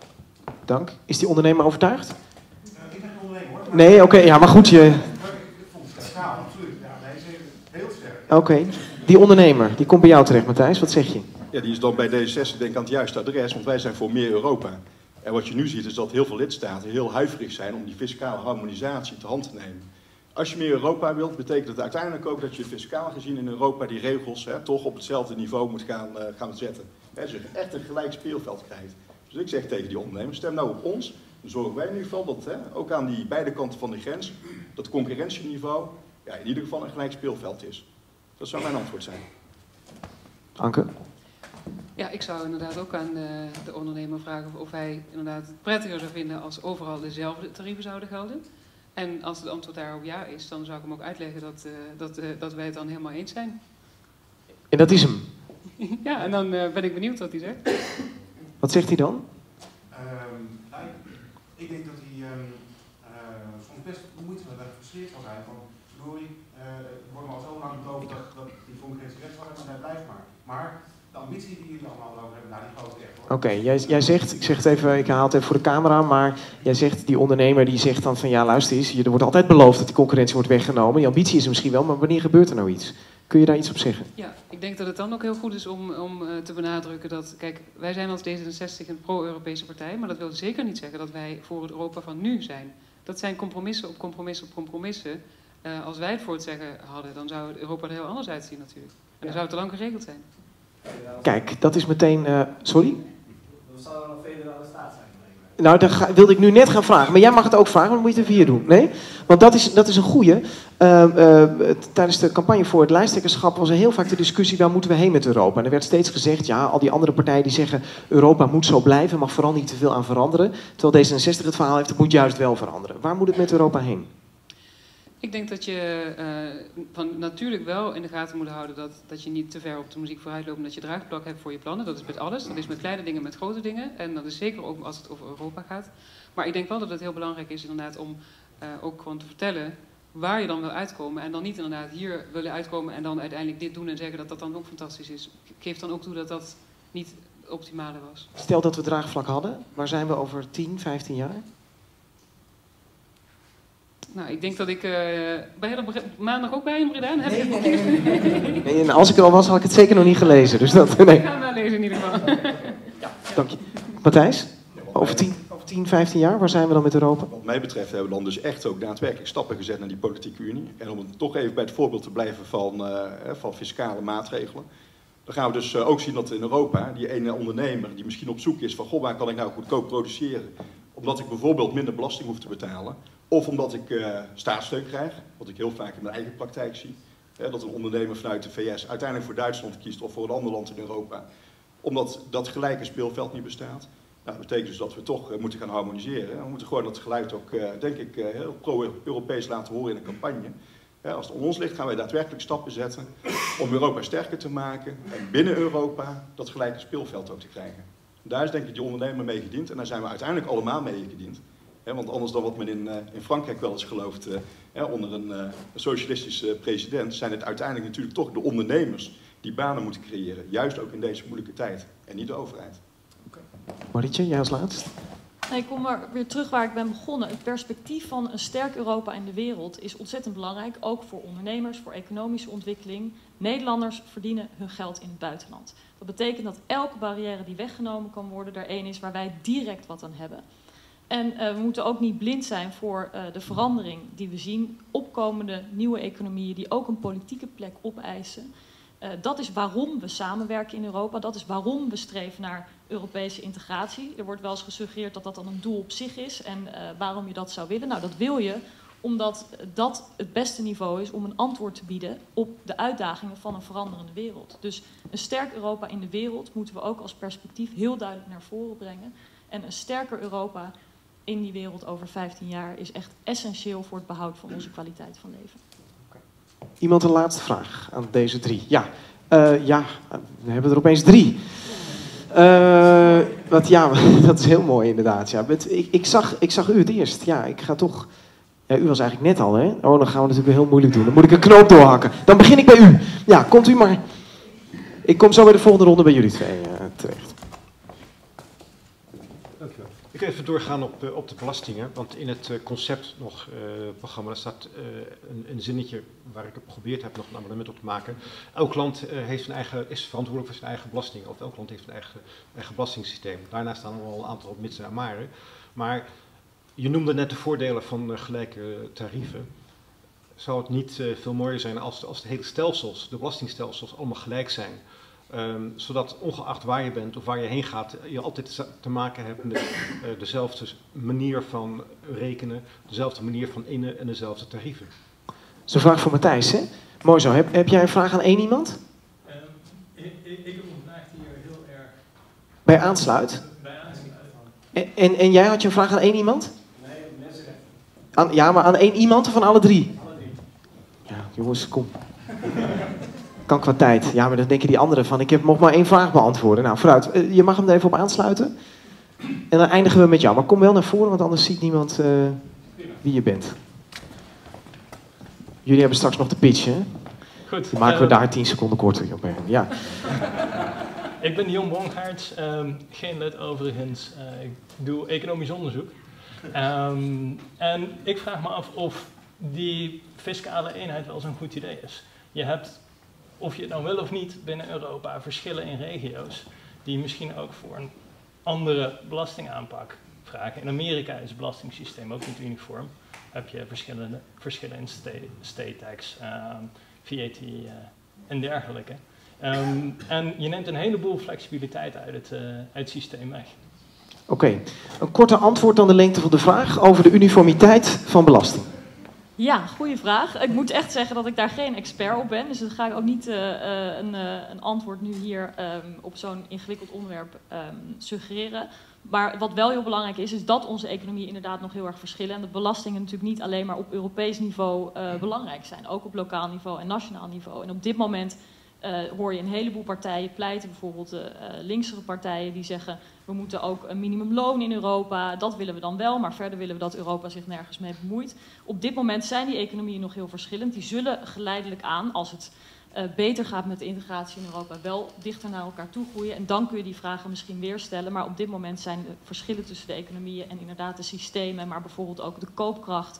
Dank. Is die ondernemer overtuigd?
Uh, ik ben geen ondernemer hoor.
Nee, oké, okay, ja, maar goed, je...
Ik vond het ja, absoluut. Ja, nee, ze is heel sterk.
Oké, okay. Die ondernemer, die komt bij jou terecht, Matthijs. Wat zeg je?
Ja, die is dan bij D zesenzestig denk ik aan het juiste adres, want wij zijn voor meer Europa. En wat je nu ziet is dat heel veel lidstaten heel huiverig zijn om die fiscale harmonisatie te hand te nemen. Als je meer Europa wilt, betekent het uiteindelijk ook dat je fiscaal gezien in Europa die regels hè, toch op hetzelfde niveau moet gaan, uh, gaan zetten. Hè, dus je echt een gelijk speelveld krijgt. Dus ik zeg tegen die ondernemers, stem nou op ons. Dan zorgen wij in ieder geval dat, hè, ook aan die beide kanten van de grens, dat het concurrentieniveau ja, in ieder geval een gelijk speelveld is. Dat zou mijn antwoord zijn.
Anke?
Ja, ik zou inderdaad ook aan de, de ondernemer vragen of hij inderdaad het prettiger zou vinden als overal dezelfde tarieven zouden gelden. En als het antwoord daarop ja is, dan zou ik hem ook uitleggen dat, uh, dat, uh, dat wij het dan helemaal eens zijn.
En dat is hem?
Ja, en dan uh, ben ik benieuwd wat hij zegt.
Wat zegt hij dan?
Um, nou, ik, ik denk dat hij um, uh, soms best moeite met dat gefrustreerd zal zijn van, sorry, uh, er wordt me al zo lang beloofd dat, dat die concurrentie weg zal hebben, maar hij blijft maar. Maar de ambitie die jullie allemaal over hebben, nou die geloof ik echt hoor.
Oké, okay, jij, jij zegt, ik zeg het even, ik haal het even voor de camera, maar jij zegt, die ondernemer die zegt dan van ja luister eens, er wordt altijd beloofd dat die concurrentie wordt weggenomen. Die ambitie is er misschien wel, maar wanneer gebeurt er nou iets? Kun je daar iets op zeggen?
Ja, ik denk dat het dan ook heel goed is om, om uh, te benadrukken dat, kijk, wij zijn als D zesenzestig een pro-Europese partij, maar dat wil zeker niet zeggen dat wij voor het Europa van nu zijn. Dat zijn compromissen op compromissen op compromissen. Uh, als wij het voor het zeggen hadden, dan zou Europa er heel anders uitzien natuurlijk. En dan zou het te lang geregeld zijn.
Kijk, dat is meteen... Uh, sorry?
Dan zou er een federale staat zijn.
Nou, dat ga, wilde ik nu net gaan vragen. Maar jij mag het ook vragen, maar dan moet je het even hier doen. Nee? Want dat is, dat is een goeie. Uh, uh, tijdens de campagne voor het lijsttrekkerschap was er heel vaak de discussie, waar moeten we heen met Europa? En er werd steeds gezegd, ja, al die andere partijen die zeggen, Europa moet zo blijven, mag vooral niet te veel aan veranderen. Terwijl D zesenzestig het verhaal heeft, het moet juist wel veranderen. Waar moet het met Europa heen?
Ik denk dat je uh, van natuurlijk wel in de gaten moet houden dat, dat je niet te ver op de muziek vooruit loopt en dat je draagplak hebt voor je plannen. Dat is met alles. Dat is met kleine dingen, met grote dingen. En dat is zeker ook als het over Europa gaat. Maar ik denk wel dat het heel belangrijk is inderdaad om uh, ook gewoon te vertellen waar je dan wil uitkomen. En dan niet inderdaad hier willen uitkomen en dan uiteindelijk dit doen en zeggen dat dat dan ook fantastisch is. Ik geef dan ook toe dat dat niet het optimale was.
Stel dat we draagvlak hadden. Waar zijn we over tien, vijftien jaar?
Nou, ik denk dat ik... Uh, ben je er maandag ook bij in Breda? Heb
nee,
je
nee, nee, nee. nee, en als ik er al was, had ik het zeker nog niet gelezen. Dus dat, nee.
Ik ga hem wel lezen in ieder geval.
Ja, dank je. Matthijs, over tien, over tien, vijftien jaar, waar zijn we dan met Europa?
Wat mij betreft hebben we dan dus echt ook daadwerkelijk stappen gezet naar die politieke unie. En om het toch even bij het voorbeeld te blijven van, uh, van fiscale maatregelen. Dan gaan we dus uh, ook zien dat in Europa, die ene ondernemer die misschien op zoek is van, goh, waar kan ik nou goedkoop produceren? Omdat ik bijvoorbeeld minder belasting hoef te betalen. Of omdat ik uh, staatssteun krijg, wat ik heel vaak in mijn eigen praktijk zie. Hè, dat een ondernemer vanuit de V S uiteindelijk voor Duitsland kiest of voor een ander land in Europa. Omdat dat gelijke speelveld niet bestaat. Nou, dat betekent dus dat we toch uh, moeten gaan harmoniseren. We moeten gewoon dat geluid ook, uh, denk ik, uh, heel pro-Europees laten horen in de campagne. Ja, als het om ons ligt gaan wij daadwerkelijk stappen zetten om Europa sterker te maken. En binnen Europa dat gelijke speelveld ook te krijgen. Daar is denk ik die ondernemer mee gediend en daar zijn we uiteindelijk allemaal mee gediend. He, want anders dan wat men in, uh, in Frankrijk wel eens gelooft, uh, he, onder een, uh, een socialistische president, zijn het uiteindelijk natuurlijk toch de ondernemers die banen moeten creëren. Juist ook in deze moeilijke tijd. En niet de overheid.
Okay. Marietje, jij als laatst?
Nee, ik kom maar weer terug waar ik ben begonnen. Het perspectief van een sterk Europa in de wereld is ontzettend belangrijk. Ook voor ondernemers, voor economische ontwikkeling. Nederlanders verdienen hun geld in het buitenland. Dat betekent dat elke barrière die weggenomen kan worden, er één is waar wij direct wat aan hebben. En uh, we moeten ook niet blind zijn voor uh, de verandering die we zien. Opkomende nieuwe economieën die ook een politieke plek opeisen. Uh, dat is waarom we samenwerken in Europa. Dat is waarom we streven naar Europese integratie. Er wordt wel eens gesuggereerd dat dat dan een doel op zich is. En uh, waarom je dat zou willen. Nou, dat wil je omdat dat het beste niveau is om een antwoord te bieden op de uitdagingen van een veranderende wereld. Dus een sterk Europa in de wereld moeten we ook als perspectief heel duidelijk naar voren brengen. En een sterker Europa in die wereld over vijftien jaar is echt essentieel voor het behoud van onze kwaliteit van leven.
Iemand een laatste vraag aan deze drie? Ja, uh, ja we hebben er opeens drie. Uh, wat, ja, dat is heel mooi inderdaad. Ja. Ik, ik, zag, ik zag u het eerst. Ja, ik ga toch... Ja, u was eigenlijk net al, hè? Oh, dan gaan we natuurlijk heel moeilijk doen. Dan moet ik een knoop doorhakken. Dan begin ik bij u. Ja, komt u maar. Ik kom zo bij de volgende ronde bij jullie twee uh, terecht.
Dank u wel. Ik wil even doorgaan op, uh, op de belastingen. Want in het uh, concept nog uh, programma daar staat uh, een, een zinnetje waar ik geprobeerd heb nog een amendement op te maken. Elk land uh, heeft zijn eigen, is verantwoordelijk voor zijn eigen belasting. Of elk land heeft een eigen, eigen belastingssysteem. Daarnaast staan er wel een aantal mitsen en maren. Maar je noemde net de voordelen van uh, gelijke tarieven. Zou het niet uh, veel mooier zijn als, als de hele stelsels, de belastingstelsels, allemaal gelijk zijn? Um, zodat ongeacht waar je bent of waar je heen gaat, je altijd te maken hebt met uh, dezelfde manier van rekenen, dezelfde manier van innen en dezelfde tarieven.
Dat is een vraag voor Matthijs, hè? Mooi zo. Heb, heb jij een vraag aan één iemand?
Um, ik, ik, ik heb een vraag die hier heel erg...
Bij aansluit?
Bij aansluit.
En, en, en jij had je een vraag aan één iemand?
Nee, mensenrechten.
Aan, ja, maar aan één iemand of aan alle drie?
Alle drie.
Ja, jongens, kom. Kan qua tijd. Ja, maar dan denken die anderen van, ik heb nog maar één vraag beantwoorden. Nou, vooruit. Je mag hem er even op aansluiten. En dan eindigen we met jou. Maar kom wel naar voren, want anders ziet niemand uh, wie je bent. Jullie hebben straks nog de pitch, hè?
Goed.
Die maken we
uh,
daar tien seconden korter op. Ja.
Ik ben Jon Brongaerts. Um, geen lid overigens. Uh, ik doe economisch onderzoek. Um, en ik vraag me af of die fiscale eenheid wel zo'n goed idee is. Je hebt, of je het nou wil of niet, binnen Europa verschillen in regio's die misschien ook voor een andere belastingaanpak vragen. In Amerika is het belastingssysteem ook niet uniform. Heb je verschillende verschillen in state, state tax, um, V A T uh, en dergelijke. Um, en je neemt een heleboel flexibiliteit uit het, uh, uit het systeem weg.
Oké, okay. Een korte antwoord aan de lengte van de vraag over de uniformiteit van belasting.
Ja, goede vraag. Ik moet echt zeggen dat ik daar geen expert op ben. Dus dan ga ik ook niet uh, uh, een, uh, een antwoord nu hier um, op zo'n ingewikkeld onderwerp um, suggereren. Maar wat wel heel belangrijk is, is dat onze economieën inderdaad nog heel erg verschillen. En dat belastingen natuurlijk niet alleen maar op Europees niveau uh, belangrijk zijn. Ook op lokaal niveau en nationaal niveau. En op dit moment uh, hoor je een heleboel partijen pleiten. Bijvoorbeeld de uh, linksere partijen die zeggen, we moeten ook een minimumloon in Europa. Dat willen we dan wel, maar verder willen we dat Europa zich nergens mee bemoeit. Op dit moment zijn die economieën nog heel verschillend. Die zullen geleidelijk aan, als het uh, beter gaat met de integratie in Europa, wel dichter naar elkaar toe groeien. En dan kun je die vragen misschien weer stellen. Maar op dit moment zijn de verschillen tussen de economieën en inderdaad de systemen, maar bijvoorbeeld ook de koopkracht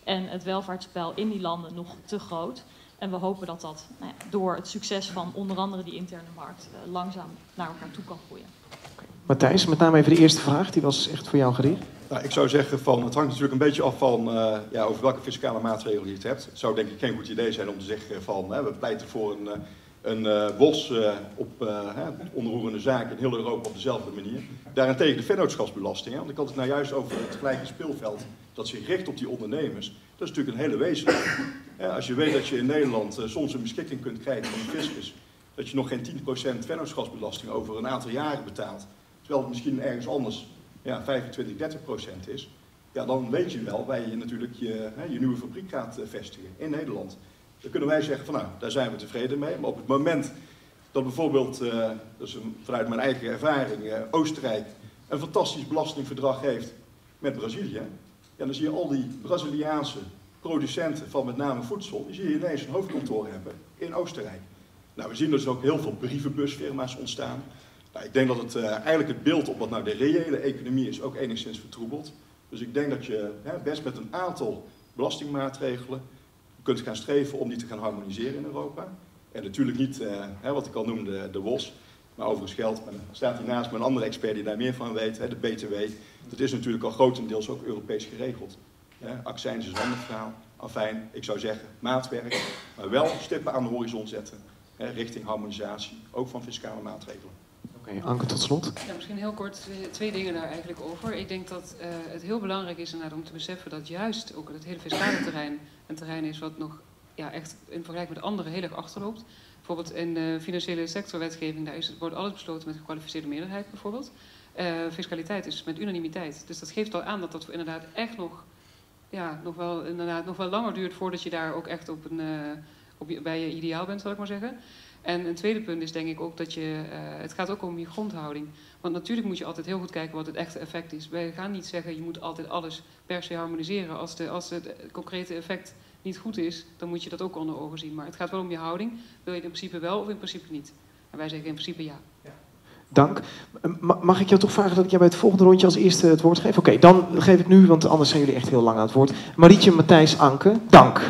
en het welvaartspeil in die landen nog te groot. En we hopen dat dat nou ja, door het succes van onder andere die interne markt uh, langzaam naar elkaar toe kan groeien.
Matthijs, met name even de eerste vraag, die was echt voor jou gericht.
Nou, ik zou zeggen, van, het hangt natuurlijk een beetje af van uh, ja, over welke fiscale maatregelen je het hebt. Het zou denk ik geen goed idee zijn om te zeggen van hè, we pleiten voor een, een uh, bos uh, op uh, onroerende zaken in heel Europa op dezelfde manier. Daarentegen de vennootschapsbelasting, hè, want ik had het nou juist over het gelijke speelveld dat zich richt op die ondernemers. Dat is natuurlijk een hele wezenlijke. Ja, als je weet dat je in Nederland uh, soms een beschikking kunt krijgen van de fiscus, dat je nog geen tien procent vennootschapsbelasting over een aantal jaren betaalt, terwijl het misschien ergens anders ja, vijfentwintig, dertig procent is, ja, dan weet je wel waar je natuurlijk je, hè, je nieuwe fabriek gaat uh, vestigen in Nederland. Dan kunnen wij zeggen van nou, daar zijn we tevreden mee, maar op het moment dat bijvoorbeeld, uh, dus een, vanuit mijn eigen ervaring, uh, Oostenrijk een fantastisch belastingverdrag heeft met Brazilië, ja, dan zie je al die Braziliaanse producenten van met name voedsel, die zie je ineens een hoofdkantoor hebben in Oostenrijk. Nou, we zien dus ook heel veel brievenbusfirma's ontstaan. Nou, ik denk dat het uh, eigenlijk het beeld op wat nou de reële economie is ook enigszins vertroebelt. Dus ik denk dat je hè, best met een aantal belastingmaatregelen kunt gaan streven om die te gaan harmoniseren in Europa. En natuurlijk niet, uh, hè, wat ik al noemde, de W O S, maar overigens geldt, maar staat hier naast me een andere expert die daar meer van weet, hè, de B T W. Dat is natuurlijk al grotendeels ook Europees geregeld. Hè, accijns is een ander verhaal. Afijn, ik zou zeggen, maatwerk, maar wel stippen aan de horizon zetten, hè, richting harmonisatie, ook van fiscale maatregelen.
Oké, okay, Anke, tot slot.
Ja, misschien heel kort twee, twee dingen daar eigenlijk over. Ik denk dat uh, het heel belangrijk is om te beseffen dat juist ook het hele fiscale terrein een terrein is wat nog ja, echt in vergelijking met anderen heel erg achterloopt. Bijvoorbeeld in de financiële sectorwetgeving, daar is, wordt alles besloten met gekwalificeerde meerderheid bijvoorbeeld. Uh, fiscaliteit is met unanimiteit. Dus dat geeft al aan dat dat inderdaad echt nog, ja, nog, wel, inderdaad, nog wel langer duurt voordat je daar ook echt op een, uh, op je, bij je ideaal bent, zal ik maar zeggen. En een tweede punt is denk ik ook dat je, uh, het gaat ook om je grondhouding. Want natuurlijk moet je altijd heel goed kijken wat het echte effect is. Wij gaan niet zeggen je moet altijd alles per se harmoniseren. Als, de, als het concrete effect niet goed is, dan moet je dat ook onder ogen zien. Maar het gaat wel om je houding. Wil je het in principe wel of in principe niet? En wij zeggen in principe ja. ja.
Dank. Mag ik jou toch vragen dat ik jou bij het volgende rondje als eerste het woord geef? Oké, okay, dan geef ik nu, want anders zijn jullie echt heel lang aan het woord. Marietje, Matthijs, Anke, dank.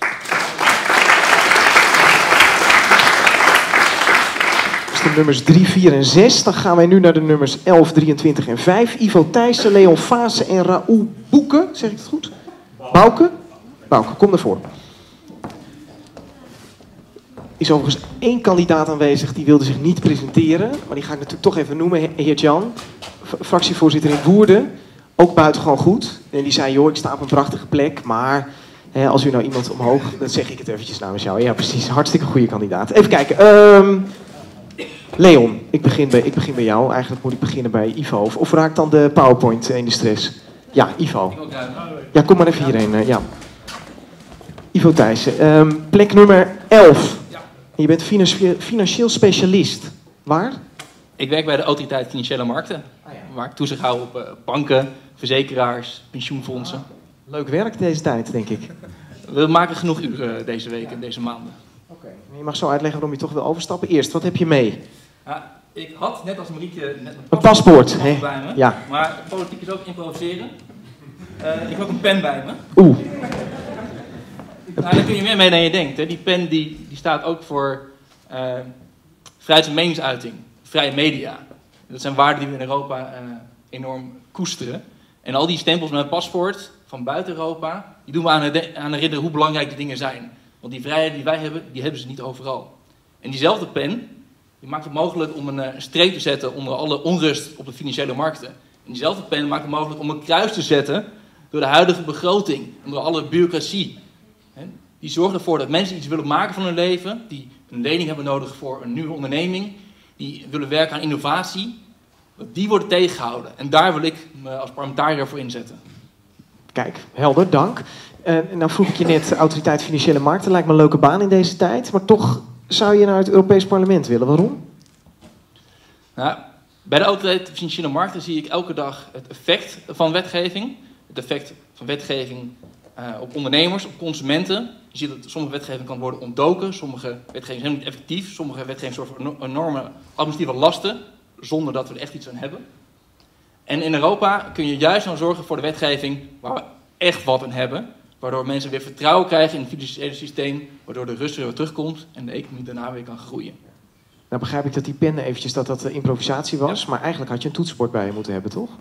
De nummers drie, vier en zes. Dan gaan wij nu naar de nummers elf, drieëntwintig en vijf. Ivo Thijssen, Leon Vaassen en Raoul Boeken. Zeg ik het goed? Bouke? Bouke, kom naar voren. Is overigens één kandidaat aanwezig die wilde zich niet presenteren. Maar die ga ik natuurlijk toch even noemen. Heer Jan, fractievoorzitter in Woerden. Ook buitengewoon goed. En die zei, joh, ik sta op een prachtige plek. Maar hè, als u nou iemand omhoog... Dan zeg ik het eventjes namens jou. Ja, precies. Hartstikke goede kandidaat. Even kijken. Um, Leon, ik begin, bij, ik begin bij jou. Eigenlijk moet ik beginnen bij Ivo. Of, of raakt dan de PowerPoint in de stress? Ja, Ivo. Ja, kom maar even hierheen. Ja. Ivo Thijssen. Um, plek nummer elf. Je bent financieel, financieel specialist. Waar?
Ik werk bij de Autoriteit Financiële Markten. Ah, ja. Waar ik toezicht hou op uh, banken, verzekeraars, pensioenfondsen.
Ah, leuk werk deze tijd, denk ik.
We maken genoeg uren deze week en deze maanden.
Oké. Okay. Je mag zo uitleggen waarom je toch wil overstappen. Eerst, wat heb je mee?
Ja, ik had net als Marietje net een
paspoort, paspoort
hè? Bij me.
Ja.
Maar politiek is ook improviseren. Uh, ik heb ook een pen bij me.
Oeh.
Nou, daar kun je meer mee dan je denkt. Hè. Die pen die, die staat ook voor uh, vrijheid van meningsuiting, vrije media. Dat zijn waarden die we in Europa uh, enorm koesteren. En al die stempels met een paspoort van buiten Europa, die doen we aan, de, aan herinneren hoe belangrijk die dingen zijn. Want die vrijheid die wij hebben, die hebben ze niet overal. En diezelfde pen, die maakt het mogelijk om een, een streep te zetten onder alle onrust op de financiële markten. En diezelfde pen maakt het mogelijk om een kruis te zetten door de huidige begroting, door alle bureaucratie. Die zorgen ervoor dat mensen iets willen maken van hun leven, die een lening hebben nodig voor een nieuwe onderneming, die willen werken aan innovatie, die worden tegengehouden. En daar wil ik me als parlementariër voor inzetten.
Kijk, helder, dank. Uh, nou vroeg ik je net, Autoriteit Financiële Markten lijkt me een leuke baan in deze tijd, maar toch zou je naar het Europees Parlement willen. Waarom?
Nou, bij de Autoriteit Financiële Markten zie ik elke dag het effect van wetgeving, het effect van wetgeving uh, op ondernemers, op consumenten. Je ziet dat sommige wetgeving kan worden ontdoken, sommige wetgeving zijn niet effectief, sommige wetgeving zorgen voor enorme administratieve lasten, zonder dat we er echt iets aan hebben. En in Europa kun je juist nou zorgen voor de wetgeving waar we echt wat aan hebben, Waardoor mensen weer vertrouwen krijgen in het financiële systeem, waardoor de rust weer terugkomt en de economie daarna weer kan groeien.
Nou begrijp ik dat die pen eventjes dat dat improvisatie was, ja. Maar eigenlijk had je een toetsenbord bij je moeten hebben, toch?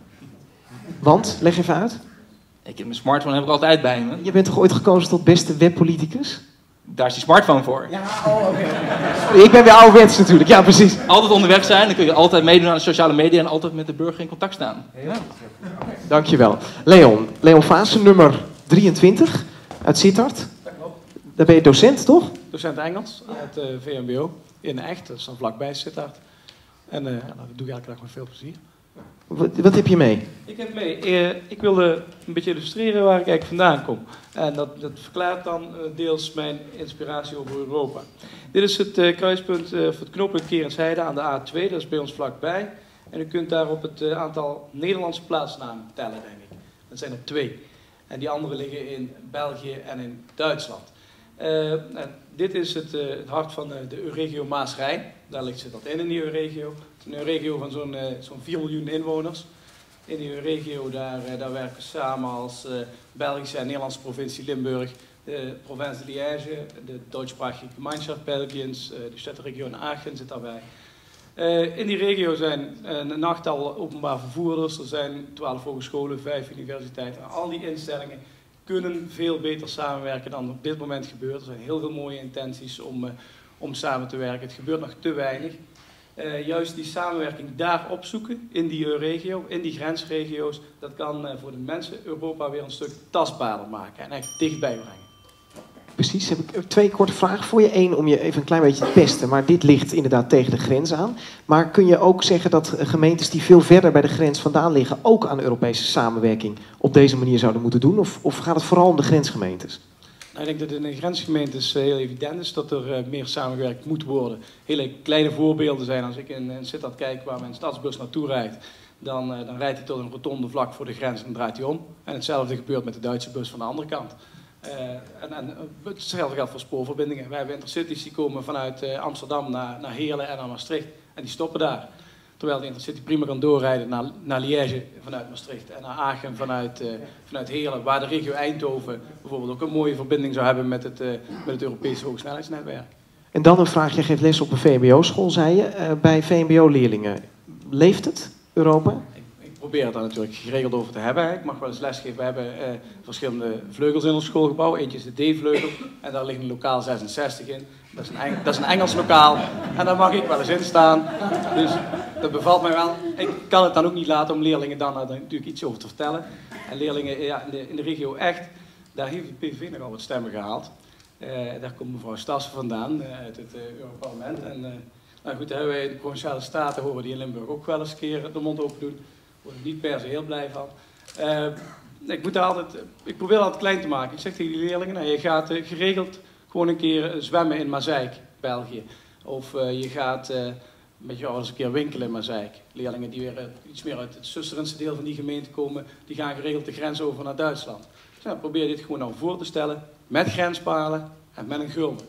Want, leg even uit.
Ik heb mijn smartphone heb ik altijd bij me.
Je bent toch ooit gekozen tot beste webpoliticus?
Daar is die smartphone voor.
Ja, oh, oké. Okay. Ik ben weer ouderwets natuurlijk, ja precies.
Altijd onderweg zijn, dan kun je altijd meedoen aan de sociale media en altijd met de burger in contact staan. Ja.
Dankjewel. Leon, Leon Vaassen, nummer drieëntwintig uit Sittard. Daar ben je docent, toch?
Docent Engels uit uh, V M B O in Echt, dat is dan vlakbij Sittard. En uh, nou, dat doe ik elke dag met veel plezier.
Wat, wat heb je mee?
Ik heb mee, uh, ik wilde een beetje illustreren waar ik eigenlijk vandaan kom. En dat, dat verklaart dan uh, deels mijn inspiratie over Europa. Dit is het uh, kruispunt, uh, of het knooppunt Kerensheide aan de A twee, dat is bij ons vlakbij. En u kunt daarop het uh, aantal Nederlandse plaatsnamen tellen, denk ik. Dat zijn er twee. En die andere liggen in België en in Duitsland. Uh, en dit is het, uh, het hart van uh, de Euregio Maas-Rijn. Daar ligt ze dat in, in die Euregio. Het is een Euregio van zo'n uh, zo'n vier miljoen inwoners. In die Euregio daar, uh, daar werken we samen als uh, Belgische en Nederlandse provincie Limburg, de provincie Liège, de Deutschsprachige Gemeinschaft Belgiens, uh, de Städteregion Aachen zit daarbij. Uh, in die regio zijn uh, een achttal openbaar vervoerders, er zijn twaalf hogescholen, vijf universiteiten. En al die instellingen kunnen veel beter samenwerken dan op dit moment gebeurt. Er zijn heel veel mooie intenties om, uh, om samen te werken. Het gebeurt nog te weinig. Uh, juist die samenwerking daar opzoeken, in die regio, in die grensregio's, dat kan uh, voor de mensen Europa weer een stuk tastbaarder maken en echt dichtbij brengen.
Precies, heb ik twee korte vragen voor je. Eén, om je even een klein beetje te pesten, maar dit ligt inderdaad tegen de grens aan. Maar kun je ook zeggen dat gemeentes die veel verder bij de grens vandaan liggen ook aan Europese samenwerking op deze manier zouden moeten doen? Of, of gaat het vooral om de grensgemeentes?
Nou, ik denk dat in de grensgemeentes heel evident is dat er uh, meer samengewerkt moet worden. Hele kleine voorbeelden zijn, als ik in, in Sittard kijk waar mijn stadsbus naartoe rijdt, dan, uh, dan rijdt hij tot een rotonde vlak voor de grens en dan draait hij om. En hetzelfde gebeurt met de Duitse bus van de andere kant. Uh, en, en hetzelfde geldt voor spoorverbindingen. Wij hebben intercities die komen vanuit uh, Amsterdam naar, naar Heerlen en naar Maastricht en die stoppen daar. Terwijl de intercity prima kan doorrijden naar, naar Liège vanuit Maastricht en naar Aachen vanuit, uh, vanuit Heerlen, waar de regio Eindhoven bijvoorbeeld ook een mooie verbinding zou hebben met het, uh, met het Europese hogesnelheidsnetwerk.
En dan een vraag, jij geeft les op een V M B O-school, zei je. Uh, bij V M B O-leerlingen, leeft het, Europa?
Ik probeer het daar natuurlijk geregeld over te hebben. Ik mag wel eens lesgeven. We hebben uh, verschillende vleugels in ons schoolgebouw. Eentje is de D-vleugel en daar ligt een lokaal zesenzestig in. Dat is, een Eng dat is een Engels lokaal en daar mag ik wel eens in staan. Dus dat bevalt mij wel. Ik kan het dan ook niet laten om leerlingen dan uh, natuurlijk iets over te vertellen. En leerlingen ja, in, de, in de regio Echt, daar heeft de P V V nogal wat stemmen gehaald. Uh, daar komt mevrouw Stassen vandaan uh, uit het uh, Europarlement. En uh, nou goed, daar hebben wij in de Provinciale Staten, horen die in Limburg ook wel eens een keer de mond open doen. Daar word ik niet per se heel blij van. Uh, ik, moet altijd, ik probeer het altijd klein te maken. Ik zeg tegen die leerlingen, nou, je gaat uh, geregeld gewoon een keer zwemmen in Mazeik, België. Of uh, je gaat uh, met je ouders een keer winkelen in Mazeik. Leerlingen die weer uh, iets meer uit het zusterendste deel van die gemeente komen, die gaan geregeld de grens over naar Duitsland. Dus nou, probeer dit gewoon nou voor te stellen, met grenspalen en met een gulden.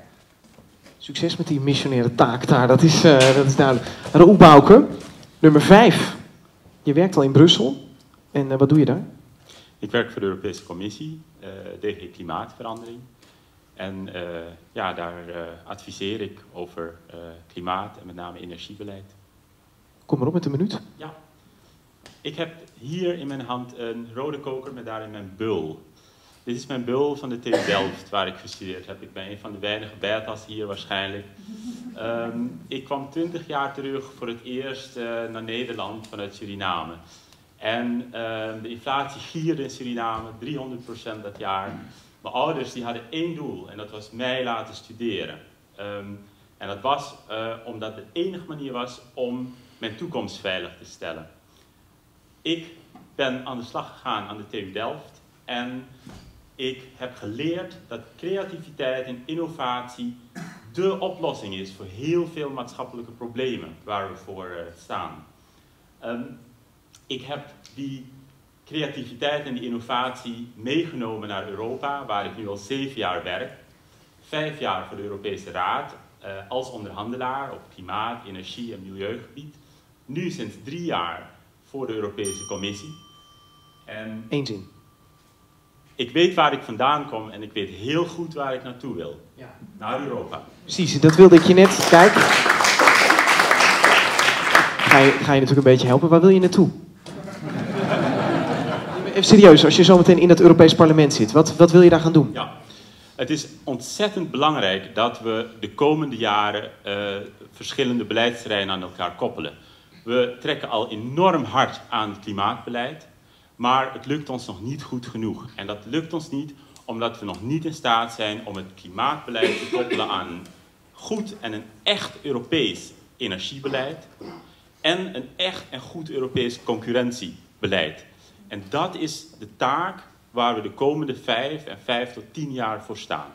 Succes met die missionaire taak daar, dat is, uh, dat is duidelijk. Raoul Bouke, nummer vijf. Je werkt al in Brussel. En uh, wat doe je daar?
Ik werk voor de Europese Commissie, uh, D G Klimaatverandering. En uh, ja, daar uh, adviseer ik over uh, klimaat en met name energiebeleid.
Kom maar op met een minuut.
Ja. Ik heb hier in mijn hand een rode koker met daarin mijn bul. Dit is mijn bul van de T U Delft, waar ik gestudeerd heb. Ik ben een van de weinige betas hier waarschijnlijk. Um, ik kwam twintig jaar terug voor het eerst uh, naar Nederland vanuit Suriname. En uh, de inflatie gierde in Suriname, driehonderd procent dat jaar. Mijn ouders die hadden één doel en dat was mij laten studeren. Um, en dat was uh, omdat het de enige manier was om mijn toekomst veilig te stellen. Ik ben aan de slag gegaan aan de T U Delft en ik heb geleerd dat creativiteit en innovatie de oplossing is voor heel veel maatschappelijke problemen waar we voor uh, staan. Um, ik heb die creativiteit en die innovatie meegenomen naar Europa, waar ik nu al zeven jaar werk. Vijf jaar voor de Europese Raad uh, als onderhandelaar op klimaat, energie en milieugebied. Nu sinds drie jaar voor de Europese Commissie. En
Eén zin.
Ik weet waar ik vandaan kom en ik weet heel goed waar ik naartoe wil.
Ja.
Naar Europa.
Precies, dat wilde ik je net. Kijk. Ga je, ga je natuurlijk een beetje helpen. Waar wil je naartoe? Even serieus, als je zometeen in het Europees Parlement zit, wat, wat wil je daar gaan doen?
Ja. Het is ontzettend belangrijk dat we de komende jaren uh, verschillende beleidsterreinen aan elkaar koppelen. We trekken al enorm hard aan het klimaatbeleid, maar het lukt ons nog niet goed genoeg. En dat lukt ons niet omdat we nog niet in staat zijn om het klimaatbeleid te koppelen aan een goed en een echt Europees energiebeleid en een echt en goed Europees concurrentiebeleid. En dat is de taak waar we de komende vijf en vijf tot tien jaar voor staan.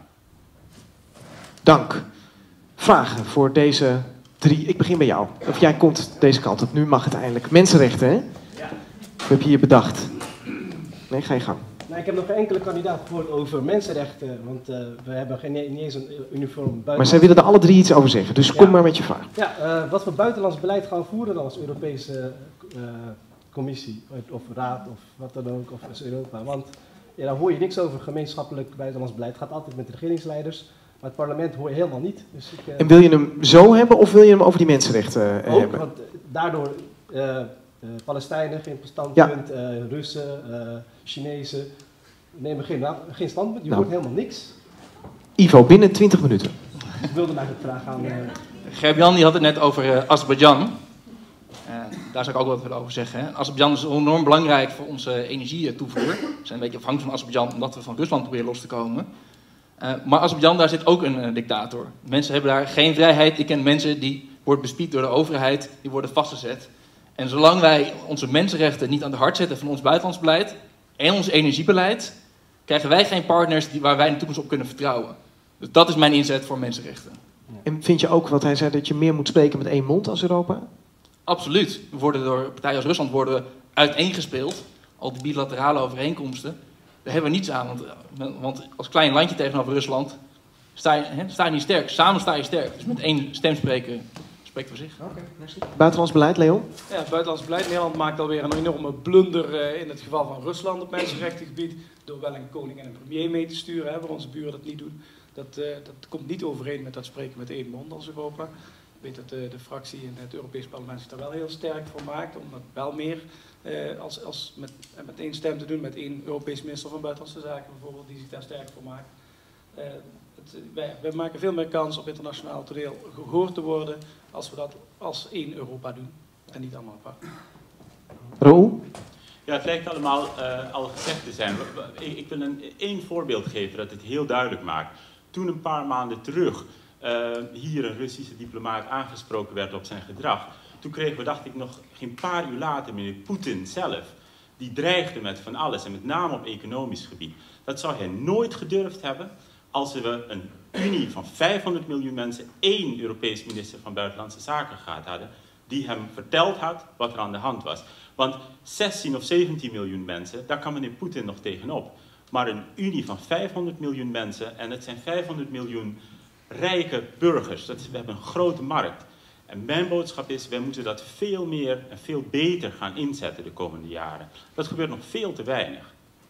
Dank. Vragen voor deze drie. Ik begin bij jou. Of jij komt deze kant op. Nu mag het eindelijk. Mensenrechten, hè?
Ja.
Wat heb je hier bedacht? Nee, ga je gang.
Nou, ik heb nog geen enkele kandidaat gehoord over mensenrechten, want uh, we hebben geen, niet eens een uniform buitenlands.
Maar zij willen er alle drie iets over zeggen, dus
ja.
kom maar met je vraag.
Ja, uh, wat voor buitenlands beleid gaan we voeren als Europese uh, Commissie, of Raad, of wat dan ook, of als Europa? Want ja, daar hoor je niks over. Gemeenschappelijk buitenlands beleid gaat altijd met regeringsleiders, maar het parlement hoor je helemaal niet. Dus ik, uh,
en wil je hem zo hebben, of wil je hem over die mensenrechten uh,
ook,
hebben?
Want daardoor uh, uh, Palestijnen geen standpunt, ja. uh, Russen, uh, Chinezen nemen geen, geen standpunt, je nou. hoort helemaal niks.
Ivo, binnen twintig minuten.
Ik wilde eigenlijk vragen aan... Uh...
Gerben-Jan die had het net over uh, Azerbeidzjan. Uh, daar zou ik ook wat willen over zeggen. Hè. Azerbeidzjan is enorm belangrijk voor onze energietoevoer. We zijn een beetje afhankelijk van Azerbeidzjan omdat we van Rusland proberen los te komen. Uh, maar Azerbeidzjan, daar zit ook een uh, dictator. Mensen hebben daar geen vrijheid. Ik ken mensen die worden bespied door de overheid, die worden vastgezet. En zolang wij onze mensenrechten niet aan de hart zetten van ons buitenlands beleid en ons energiebeleid, krijgen wij geen partners die, waar wij in de toekomst op kunnen vertrouwen. Dus dat is mijn inzet voor mensenrechten.
En vind je ook wat hij zei, dat je meer moet spreken met één mond als Europa?
Absoluut. We worden door partijen als Rusland worden uiteengespeeld. Al die bilaterale overeenkomsten. Daar hebben we niets aan. Want, want als klein landje tegenover Rusland sta je, hè, sta je niet sterk. Samen sta je sterk. Dus met één stem spreken spreekt voor zich.
Okay, buitenlands beleid, Leon?
Ja, buitenlands beleid. Nederland maakt alweer een enorme blunder uh, in het geval van Rusland op mensenrechtengebied. Door wel een koning en een premier mee te sturen, hè, waar onze buren dat niet doen. Dat, uh, dat komt niet overeen met dat spreken met één mond als Europa. Ik weet dat uh, de fractie in het Europees Parlement zich daar wel heel sterk voor maakt. Om dat wel meer uh, als, als met, met één stem te doen. Met één Europees minister van Buitenlandse Zaken bijvoorbeeld, die zich daar sterk voor maakt. Uh, het, wij, wij maken veel meer kans op internationaal toneel gehoord te worden als we dat als één Europa doen. En niet allemaal apart.
Roel?
Ja, het lijkt allemaal uh, al gezegd te zijn. Ik, ik wil een, één voorbeeld geven dat het heel duidelijk maakt. Toen een paar maanden terug uh, hier een Russische diplomaat aangesproken werd op zijn gedrag, toen kregen we, dacht ik nog geen paar uur later, meneer Poetin zelf, die dreigde met van alles en met name op economisch gebied. Dat zou hij nooit gedurfd hebben als we een unie van vijfhonderd miljoen mensen één Europees minister van Buitenlandse Zaken gehad hadden, die hem verteld had wat er aan de hand was. Want zestien of zeventien miljoen mensen, daar kan meneer Poetin nog tegenop. Maar een unie van vijfhonderd miljoen mensen, en het zijn vijfhonderd miljoen rijke burgers. Dat is, we hebben een grote markt. En mijn boodschap is, wij moeten dat veel meer en veel beter gaan inzetten de komende jaren. Dat gebeurt nog veel te weinig.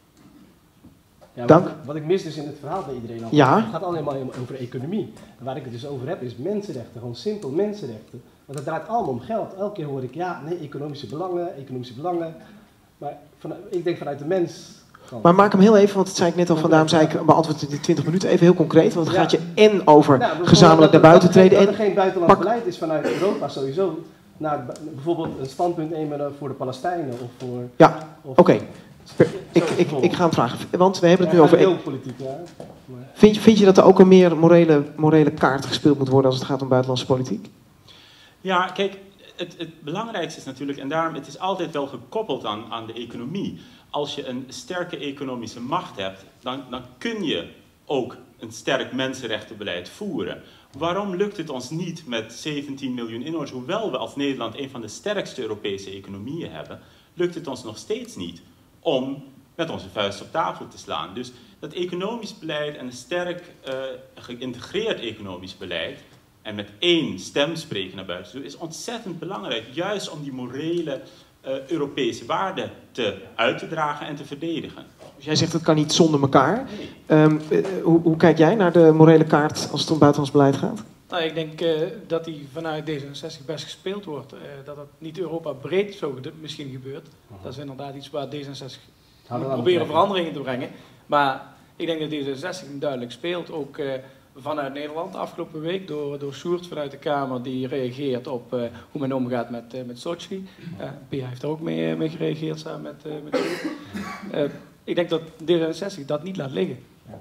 Ja,
Dank.
Wat, wat ik mis dus in het verhaal bij iedereen al.
Ja.
Het gaat allemaal over economie. En waar ik het dus over heb is mensenrechten. Gewoon simpel mensenrechten. Want het draait allemaal om geld. Elke keer hoor ik, ja, nee, economische belangen, economische belangen. Maar van, ik denk vanuit de mens... Gewoon.
Maar maak hem heel even, want dat zei ik net al, van daarom zei ik, beantwoord het in twintig minuten even heel concreet. Want het ja. gaat je en over nou, gezamenlijk naar buiten
dat,
treden.
Dat
en
er geen buitenlands beleid is vanuit Europa sowieso. Naar bijvoorbeeld een standpunt nemen voor de Palestijnen of voor...
Ja, oké. Okay. Ik, ik, ik ga hem vragen, want we hebben het
ja,
nu over...
Heel politiek, ja. Maar...
Vind je, vind je dat er ook een meer morele, morele kaart gespeeld moet worden als het gaat om buitenlandse politiek?
Ja, kijk, het, het belangrijkste is natuurlijk, en daarom het is altijd wel gekoppeld aan, aan de economie. Als je een sterke economische macht hebt, dan, dan kun je ook een sterk mensenrechtenbeleid voeren. Waarom lukt het ons niet met zeventien miljoen inwoners, hoewel we als Nederland een van de sterkste Europese economieën hebben, lukt het ons nog steeds niet om met onze vuist op tafel te slaan. Dus dat economisch beleid en een sterk uh, geïntegreerd economisch beleid en met één stem spreken naar buiten toe is ontzettend belangrijk, juist om die morele uh, Europese waarden te uit te dragen en te verdedigen.
Dus jij zegt het kan niet zonder elkaar. Um, uh, hoe, hoe kijk jij naar de morele kaart als het om buitenlands beleid gaat?
Nou, ik denk uh, dat die vanuit D zesenzestig best gespeeld wordt. Uh, dat het niet Europa breed zo misschien gebeurt. Uh-huh. Dat is inderdaad iets waar D zesenzestig moet proberen veranderingen te brengen. Maar ik denk dat D zesenzestig duidelijk speelt. Ook uh, vanuit Nederland de afgelopen week door, door Sjoerd vanuit de Kamer die reageert op uh, hoe men omgaat met, uh, met Sochi. Uh, Pia heeft er ook mee, uh, mee gereageerd samen met, uh, met Sjoerd. Uh, ik denk dat D zesenzestig dat niet laat liggen.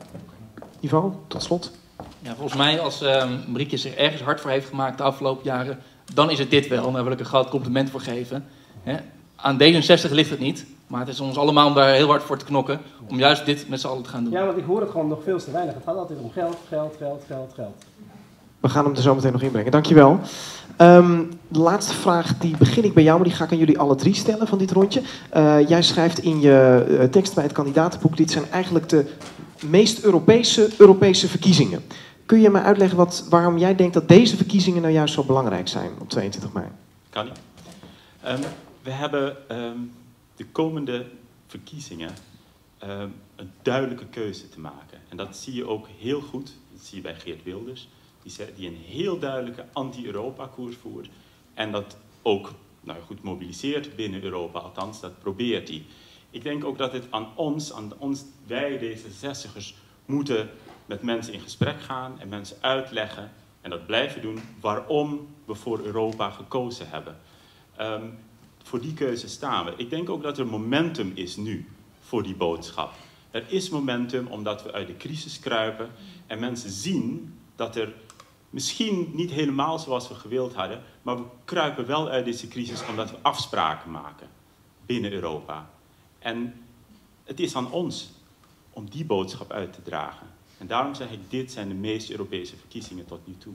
Ivo, tot slot.
Ja, volgens mij, als uh, Marieke zich ergens hard voor heeft gemaakt de afgelopen jaren, dan is het dit wel. En daar wil ik een groot compliment voor geven. Hè? Aan D zesenzestig ligt het niet, maar het is ons allemaal om daar heel hard voor te knokken, om juist dit met z'n allen te gaan doen.
Ja, want ik hoor het gewoon nog veel te weinig. Het gaat altijd om geld, geld, geld, geld, geld.
We gaan hem er zo meteen nog inbrengen. Dankjewel. Um, de laatste vraag, die begin ik bij jou, maar die ga ik aan jullie alle drie stellen van dit rondje. Uh, jij schrijft in je uh, tekst bij het kandidatenboek, dit zijn eigenlijk de meest Europese, Europese verkiezingen. Kun je me uitleggen wat, waarom jij denkt dat deze verkiezingen nou juist zo belangrijk zijn op tweeëntwintig mei?
Kan niet. Um, we hebben um, de komende verkiezingen um, een duidelijke keuze te maken. En dat zie je ook heel goed, dat zie je bij Geert Wilders, die, die een heel duidelijke anti-Europa-koers voert. En dat ook nou goed mobiliseert binnen Europa, althans dat probeert hij. Ik denk ook dat het aan ons, aan ons wij D zesenzestigers, moeten met mensen in gesprek gaan en mensen uitleggen, en dat blijven doen, waarom we voor Europa gekozen hebben. Um, voor die keuze staan we. Ik denk ook dat er momentum is nu voor die boodschap. Er is momentum omdat we uit de crisis kruipen en mensen zien dat er misschien niet helemaal zoals we gewild hadden, maar we kruipen wel uit deze crisis omdat we afspraken maken binnen Europa. En het is aan ons om die boodschap uit te dragen. En daarom zeg ik, dit zijn de meest Europese verkiezingen tot nu toe.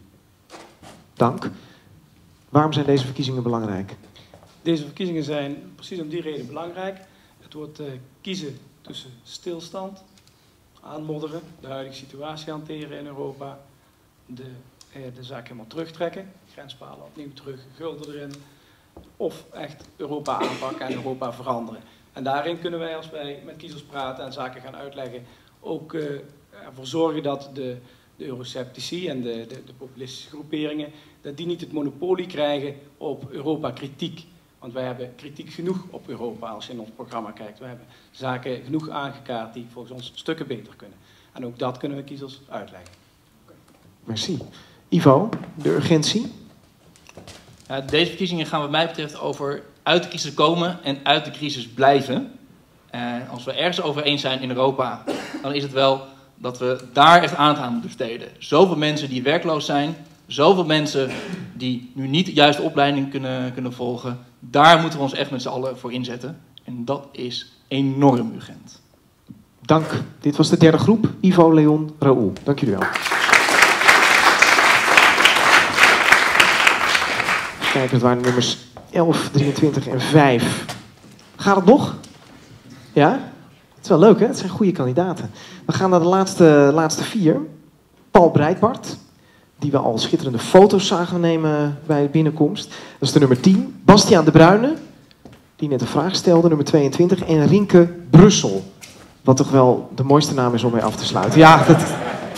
Dank. Waarom zijn deze verkiezingen belangrijk?
Deze verkiezingen zijn precies om die reden belangrijk. Het wordt uh, kiezen tussen stilstand, aanmodderen, de huidige situatie hanteren in Europa, de, uh, de zaak helemaal terugtrekken, grenspalen opnieuw terug, gulden erin, of echt Europa aanpakken en Europa veranderen. En daarin kunnen wij, als wij met kiezers praten en zaken gaan uitleggen, ook uh, ervoor zorgen dat de, de eurosceptici en de, de, de populistische groeperingen, dat die niet het monopolie krijgen op Europa-kritiek. Want wij hebben kritiek genoeg op Europa als je in ons programma kijkt. We hebben zaken genoeg aangekaart die volgens ons stukken beter kunnen. En ook dat kunnen we kiezers uitleggen.
Merci. Ivo, de urgentie?
Ja, deze verkiezingen gaan wat mij betreft over uit de crisis komen en uit de crisis blijven. En als we ergens over eens zijn in Europa, dan is het wel dat we daar echt aandacht aan moeten besteden. Zoveel mensen die werkloos zijn, zoveel mensen die nu niet de juiste opleiding kunnen, kunnen volgen. Daar moeten we ons echt met z'n allen voor inzetten. En dat is enorm urgent.
Dank. Dit was de derde groep. Ivo, Leon, Raoul. Dank jullie wel. Kijk, het waren nummers elf, drieëntwintig en vijf. Gaat het nog? Ja? Het is wel leuk, hè? Het zijn goede kandidaten. We gaan naar de laatste, laatste vier. Paul Breitbart, die we al schitterende foto's zagen nemen bij de binnenkomst. Dat is de nummer tien. Bastiaan de Bruyne, die net een vraag stelde, nummer tweeëntwintig. En Rienke Brussel, wat toch wel de mooiste naam is om mee af te sluiten. Ja, dat...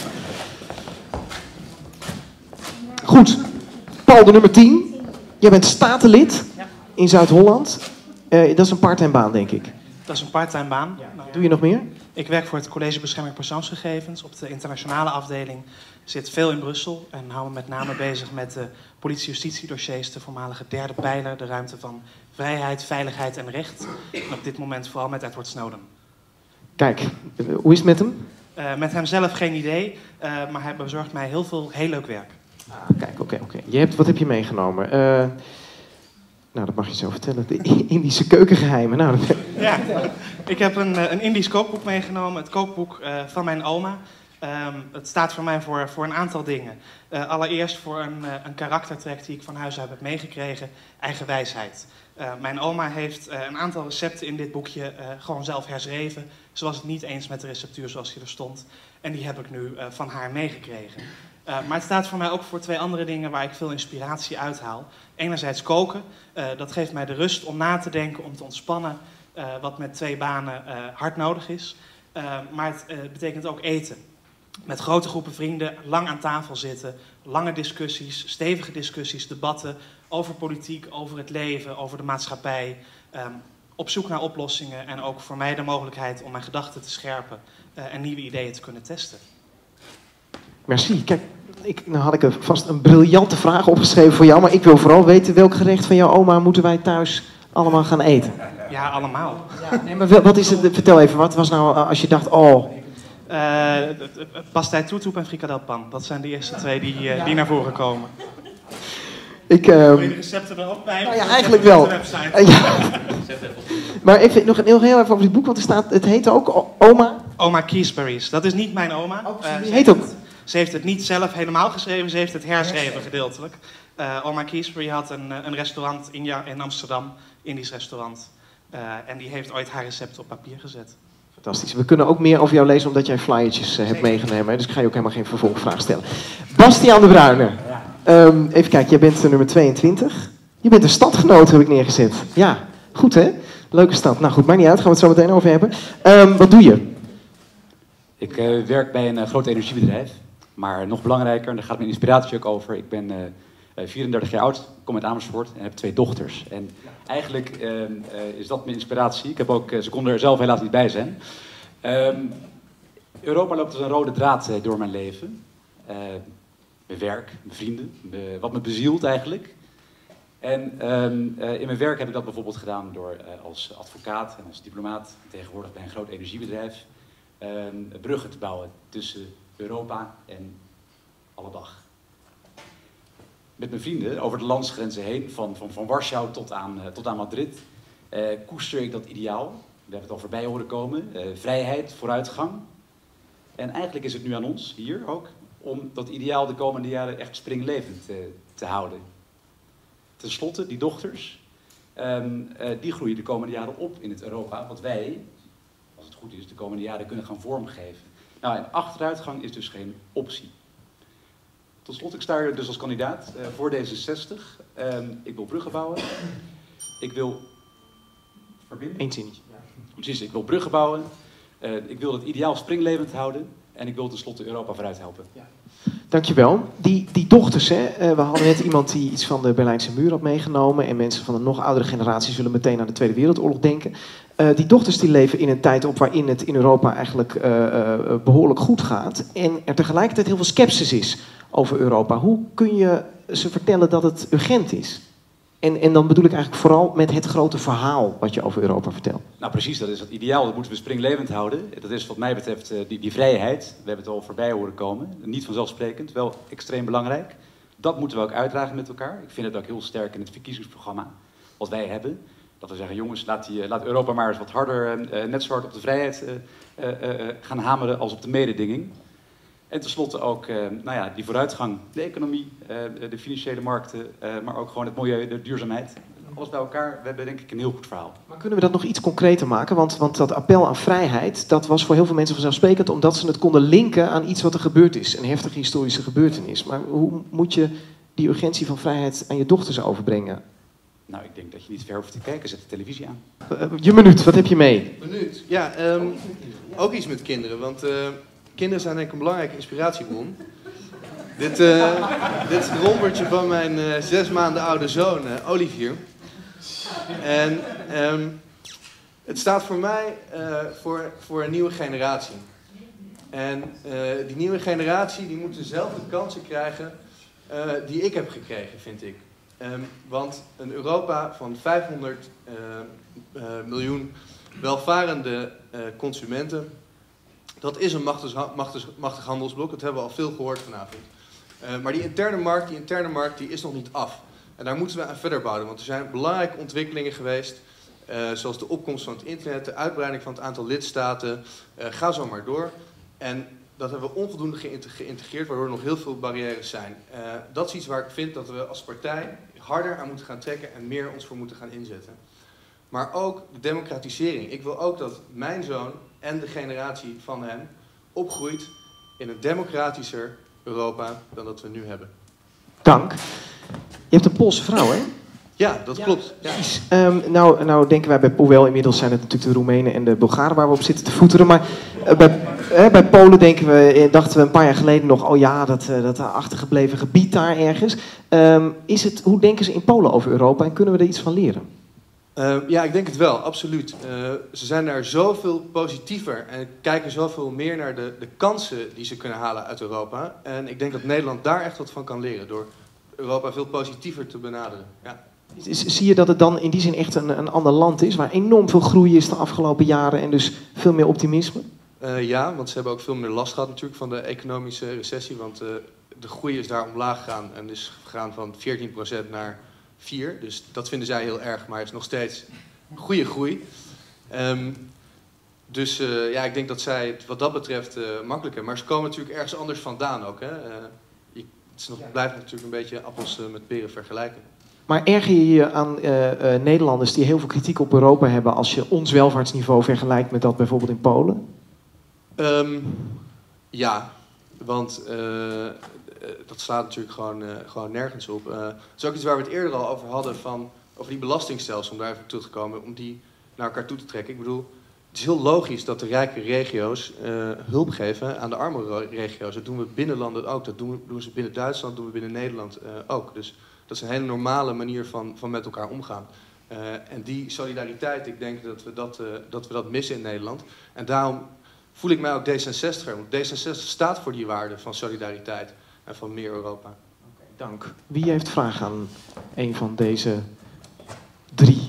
Goed. Paul, de nummer tien. Jij bent statenlid in Zuid-Holland. Uh, dat is een parttime baan, denk ik.
Dat is een parttime baan.
Ja. Doe je nog meer?
Ik werk voor het College Bescherming Persoonsgegevens op de internationale afdeling. Ik zit veel in Brussel en hou me met name bezig met de politie-justitie-dossiers, de voormalige derde pijler, de ruimte van vrijheid, veiligheid en recht. En op dit moment vooral met Edward Snowden.
Kijk, hoe is het met hem?
Uh, met hem zelf geen idee, uh, maar hij bezorgt mij heel veel heel leuk werk.
Ah, kijk, oké, okay, oké. Okay. Wat heb je meegenomen? Uh, nou, dat mag je zo vertellen. De Indische keukengeheimen. Nou, dat...
Ja, ik heb een, een Indisch kookboek meegenomen. Het kookboek uh, van mijn oma. Um, het staat voor mij voor, voor een aantal dingen. Uh, allereerst voor een, uh, een karaktertrek die ik van huis uit heb meegekregen. Eigen wijsheid. Uh, mijn oma heeft uh, een aantal recepten in dit boekje uh, gewoon zelf herschreven. Ze was het niet eens met de receptuur zoals die er stond. En die heb ik nu uh, van haar meegekregen. Uh, maar het staat voor mij ook voor twee andere dingen waar ik veel inspiratie uithaal. Enerzijds koken. Uh, dat geeft mij de rust om na te denken, om te ontspannen. uh, wat met twee banen uh, hard nodig is. Uh, maar het uh, betekent ook eten. Met grote groepen vrienden, lang aan tafel zitten, lange discussies, stevige discussies, debatten over politiek, over het leven, over de maatschappij. Um, op zoek naar oplossingen en ook voor mij de mogelijkheid om mijn gedachten te scherpen uh, en nieuwe ideeën te kunnen testen.
Merci. Kijk, ik, nou had ik er vast een briljante vraag opgeschreven voor jou, maar ik wil vooral weten welk gerecht van jouw oma moeten wij thuis allemaal gaan eten?
Ja, allemaal.
Ja, nee, maar wat is het? Vertel even, wat was nou als je dacht, oh...
Uh, pastei toetoep en frikadelpan. Dat zijn de eerste twee die, uh, ja. die naar voren komen.
Ik, uh...
Wil je de recepten er ook bij?
Nou ja, eigenlijk wel. Uh, ja. Maar ik vind nog heel, heel even over dit boek, want er staat, het heet ook Oma...
Oma Keysberries. Dat is niet mijn oma.
Oh, uh, die heet ook...
Het, ze heeft het niet zelf helemaal geschreven, ze heeft het herschreven gedeeltelijk. Uh, Oma Keysberry had een, een restaurant in, ja, in Amsterdam, Indisch restaurant. Uh, en die heeft ooit haar recept op papier gezet.
Fantastisch. We kunnen ook meer over jou lezen omdat jij flyertjes uh, hebt meegenomen. Dus ik ga je ook helemaal geen vervolgvraag stellen. Bastiaan de Bruyne. Um, even kijken, jij bent nummer tweeëntwintig. Je bent een stadgenoot, heb ik neergezet. Ja, goed hè? Leuke stad. Nou goed, maakt niet uit. Gaan we het zo meteen over hebben. Um, wat doe je?
Ik uh, werk bij een uh, groot energiebedrijf. Maar nog belangrijker, en daar gaat mijn inspiratie ook over. Ik ben uh, vierendertig jaar oud, kom uit Amersfoort en heb twee dochters. En eigenlijk uh, uh, is dat mijn inspiratie. Ik heb ook, uh, ze konden er zelf helaas niet bij zijn. Um, Europa loopt als een rode draad uh, door mijn leven. Uh, mijn werk, mijn vrienden, me, wat me bezielt eigenlijk. En um, uh, in mijn werk heb ik dat bijvoorbeeld gedaan door uh, als advocaat en als diplomaat, tegenwoordig bij een groot energiebedrijf, um, bruggen te bouwen tussen Europa en alle dag. Met mijn vrienden over de landsgrenzen heen, van, van, van Warschau tot aan, uh, tot aan Madrid, uh, koester ik dat ideaal. We hebben het al voorbij horen komen. Uh, vrijheid, vooruitgang. En eigenlijk is het nu aan ons, hier ook, om dat ideaal de komende jaren echt springlevend uh, te houden. Ten slotte, die dochters, um, uh, die groeien de komende jaren op in het Europa, wat wij, als het goed is, de komende jaren kunnen gaan vormgeven. Nou, en achteruitgang is dus geen optie. Tot slot, ik sta hier dus als kandidaat uh, voor D zesenzestig. Um, ik wil bruggen bouwen. Ik wil... Verbinden?
Eén zinnetje.
Ja. Precies, ik wil bruggen bouwen. Uh, ik wil het ideaal springlevend houden. En ik wil tenslotte Europa vooruit helpen. Ja.
Dankjewel. Die, die dochters, hè, uh, we hadden net iemand die iets van de Berlijnse muur had meegenomen. En mensen van de nog oudere generatie zullen meteen aan de Tweede Wereldoorlog denken. Uh, die dochters die leven in een tijd op waarin het in Europa eigenlijk uh, uh, behoorlijk goed gaat. En er tegelijkertijd heel veel sceptisch is over Europa. Hoe kun je ze vertellen dat het urgent is? En, en dan bedoel ik eigenlijk vooral met het grote verhaal wat je over Europa vertelt.
Nou precies, dat is het ideaal. Dat moeten we springlevend houden. Dat is wat mij betreft uh, die, die vrijheid. We hebben het al voorbij horen komen. Niet vanzelfsprekend, wel extreem belangrijk. Dat moeten we ook uitdragen met elkaar. Ik vind het ook heel sterk in het verkiezingsprogramma wat wij hebben. Dat we zeggen, jongens, laat, die, laat Europa maar eens wat harder uh, net zo hard op de vrijheid uh, uh, uh, gaan hameren als op de mededinging. En tenslotte ook uh, nou ja, die vooruitgang, de economie, uh, de financiële markten, uh, maar ook gewoon het milieu, de duurzaamheid. Alles bij elkaar, we hebben denk ik een heel goed verhaal.
Maar kunnen we dat nog iets concreter maken? Want, want dat appel aan vrijheid, dat was voor heel veel mensen vanzelfsprekend, omdat ze het konden linken aan iets wat er gebeurd is. Een heftige historische gebeurtenis. Maar hoe moet je die urgentie van vrijheid aan je dochters overbrengen?
Nou, ik denk dat je niet ver hoeft te kijken. Zet de televisie aan.
Uh, je minuut, wat heb je mee?
Minuut? Ja, um, ook iets met kinderen. Want uh, kinderen zijn denk ik een belangrijke inspiratiebron. Dit, uh, dit is het rompertje van mijn uh, zes maanden oude zoon, uh, Olivier. En um, het staat voor mij uh, voor, voor een nieuwe generatie. En uh, die nieuwe generatie die moet dezelfde kansen krijgen uh, die ik heb gekregen, vind ik. Um, want een Europa van vijfhonderd uh, uh, miljoen welvarende uh, consumenten, dat is een machtig, machtig, machtig handelsblok. Dat hebben we al veel gehoord vanavond. Uh, maar die interne markt, die interne markt, die is nog niet af. En daar moeten we aan verder bouwen, want er zijn belangrijke ontwikkelingen geweest, uh, zoals de opkomst van het internet, de uitbreiding van het aantal lidstaten, uh, ga zo maar door. En dat hebben we onvoldoende geïntegreerd, waardoor er nog heel veel barrières zijn. Uh, dat is iets waar ik vind dat we als partij harder aan moeten gaan trekken en meer ons voor moeten gaan inzetten. Maar ook de democratisering. Ik wil ook dat mijn zoon en de generatie van hem opgroeit in een democratischer Europa dan dat we nu hebben.
Dank. Je hebt een Poolse vrouw, hè?
Ja, dat
Ja,
klopt. Ja.
Precies. Um, nou, nou denken wij bij, hoewel inmiddels zijn het natuurlijk de Roemenen en de Bulgaren waar we op zitten te voeteren, maar uh, bij, uh, bij Polen denken we, dachten we een paar jaar geleden nog, oh ja, dat, uh, dat achtergebleven gebied daar ergens. Um, is het, hoe denken ze in Polen over Europa en kunnen we er iets van leren?
Uh, ja, ik denk het wel, absoluut. Uh, ze zijn daar zoveel positiever en kijken zoveel meer naar de, de kansen die ze kunnen halen uit Europa. En ik denk dat Nederland daar echt wat van kan leren door Europa veel positiever te benaderen. Ja.
Zie je dat het dan in die zin echt een, een ander land is, waar enorm veel groei is de afgelopen jaren en dus veel meer optimisme?
Uh, ja, want ze hebben ook veel meer last gehad natuurlijk van de economische recessie, want uh, de groei is daar omlaag gegaan en is gegaan van veertien procent naar vier. Dus dat vinden zij heel erg, maar het is nog steeds goede groei. Um, dus uh, ja, ik denk dat zij het wat dat betreft uh, makkelijker. Maar ze komen natuurlijk ergens anders vandaan ook. Hè? Uh, je, het is nog, blijft natuurlijk een beetje appels uh, met peren vergelijken.
Maar erger je je aan uh, uh, Nederlanders die heel veel kritiek op Europa hebben als je ons welvaartsniveau vergelijkt met dat bijvoorbeeld in Polen?
Um, ja, want uh, dat slaat natuurlijk gewoon, uh, gewoon nergens op. Uh, dat is ook iets waar we het eerder al over hadden, van, over die belastingstelsel, om daar even terug te komen, om die naar elkaar toe te trekken. Ik bedoel, het is heel logisch dat de rijke regio's uh, hulp geven aan de arme regio's. Dat doen we binnen landen ook. Dat doen, we, doen ze binnen Duitsland, dat doen we binnen Nederland uh, ook. Dus dat is een hele normale manier van, van met elkaar omgaan. Uh, en die solidariteit, ik denk dat we dat, uh, dat we dat missen in Nederland. En daarom voel ik mij ook D zesenzestiger. Want D zesenzestig staat voor die waarde van solidariteit en van meer Europa.
Okay, dank. Wie heeft vragen aan een van deze drie?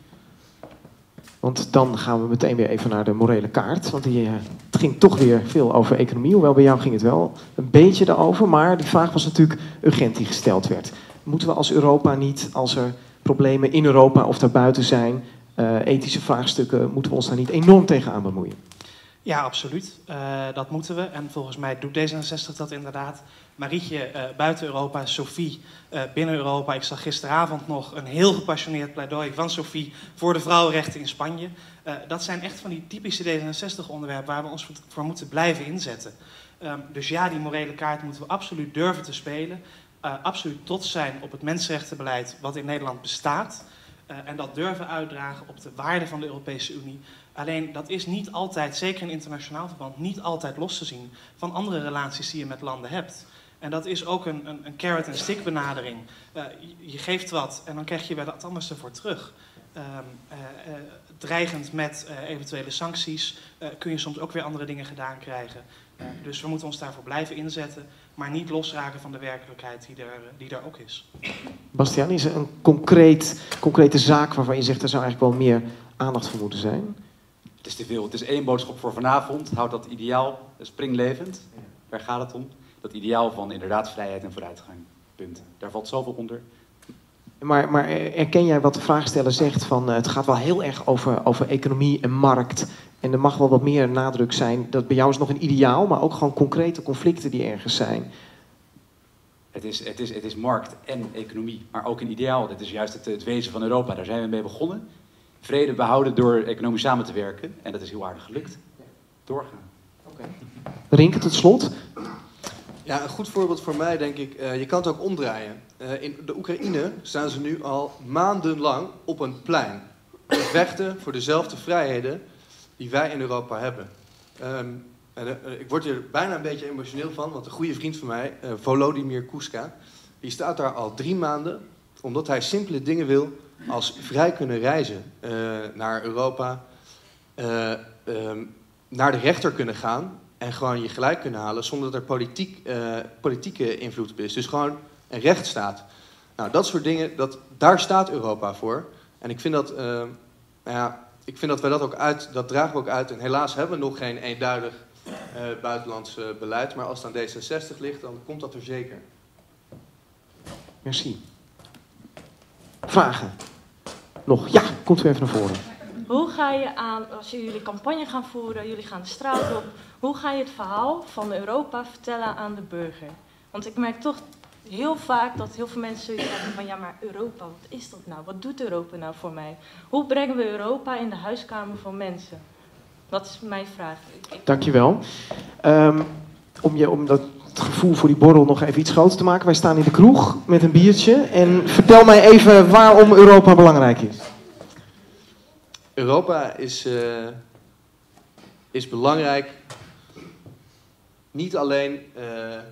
Want dan gaan we meteen weer even naar de morele kaart. Want die, uh, het ging toch weer veel over economie. Hoewel bij jou ging het wel een beetje erover. Maar die vraag was natuurlijk urgent die gesteld werd. Moeten we als Europa niet, als er problemen in Europa of daarbuiten zijn, uh, ethische vraagstukken, moeten we ons daar niet enorm tegenaan bemoeien?
Ja, absoluut. Uh, dat moeten we. En volgens mij doet D zesenzestig dat inderdaad. Marietje uh, buiten Europa, Sophie uh, binnen Europa. Ik zag gisteravond nog een heel gepassioneerd pleidooi van Sophie voor de vrouwenrechten in Spanje. Uh, dat zijn echt van die typische D zesenzestig onderwerpen waar we ons voor moeten blijven inzetten. Um, dus ja, die morele kaart moeten we absoluut durven te spelen. Uh, absoluut trots zijn op het mensenrechtenbeleid wat in Nederland bestaat. Uh, en dat durven uitdragen op de waarden van de Europese Unie. Alleen dat is niet altijd, zeker in internationaal verband, niet altijd los te zien van andere relaties die je met landen hebt. En dat is ook een, een, een carrot and stick benadering. Uh, je, je geeft wat en dan krijg je weer wat anders ervoor terug. Um, uh, uh, dreigend met uh, eventuele sancties uh, kun je soms ook weer andere dingen gedaan krijgen. Uh, dus we moeten ons daarvoor blijven inzetten, maar niet losraken van de werkelijkheid die er, die er ook is.
Bastiaan, is er een concreet, concrete zaak waarvan je zegt er zou eigenlijk wel meer aandacht voor moeten zijn?
Het is te veel. Het is één boodschap voor vanavond. Houd dat ideaal springlevend. Daar gaat het om. Dat ideaal van inderdaad vrijheid en vooruitgang. Punt. Daar valt zoveel onder.
Maar, maar erken jij wat de vraagsteller zegt van uh, het gaat wel heel erg over, over economie en markt. En er mag wel wat meer nadruk zijn. Dat bij jou is nog een ideaal, maar ook gewoon concrete conflicten die ergens zijn.
Het is, het is, het is markt en economie, maar ook een ideaal. Dat is juist het, het wezen van Europa. Daar zijn we mee begonnen. Vrede behouden door economisch samen te werken. En dat is heel aardig gelukt. Doorgaan.
Okay. Rinke, tot slot.
Ja, een goed voorbeeld voor mij denk ik, uh, je kan het ook omdraaien. Uh, in de Oekraïne staan ze nu al maandenlang op een plein. Te vechten voor dezelfde vrijheden die wij in Europa hebben. Um, en, uh, ik word er bijna een beetje emotioneel van, want een goede vriend van mij, uh, Volodymyr Kuska, die staat daar al drie maanden, omdat hij simpele dingen wil als vrij kunnen reizen uh, naar Europa, uh, um, naar de rechter kunnen gaan en gewoon je gelijk kunnen halen zonder dat er politiek, uh, politieke invloed op is. Dus gewoon een rechtsstaat. Nou, dat soort dingen, dat, daar staat Europa voor. En ik vind dat, uh, nou ja, ik vind dat wij dat ook uit, dat dragen we ook uit. En helaas hebben we nog geen eenduidig uh, buitenlands uh, beleid. Maar als het aan D zesenzestig ligt, dan komt dat er zeker.
Merci. Vragen? Nog? Ja, komt u even naar voren.
Hoe ga je aan, als jullie campagne gaan voeren, jullie gaan de straat op, hoe ga je het verhaal van Europa vertellen aan de burger? Want ik merk toch heel vaak dat heel veel mensen zoiets hebben van ja, maar Europa, wat is dat nou? Wat doet Europa nou voor mij? Hoe brengen we Europa in de huiskamer van mensen? Dat is mijn vraag. Ik...
Dankjewel. Um, om je, om dat het gevoel voor die borrel nog even iets groter te maken. Wij staan in de kroeg met een biertje. En vertel mij even waarom Europa belangrijk is.
Europa is, uh, is belangrijk, niet alleen uh,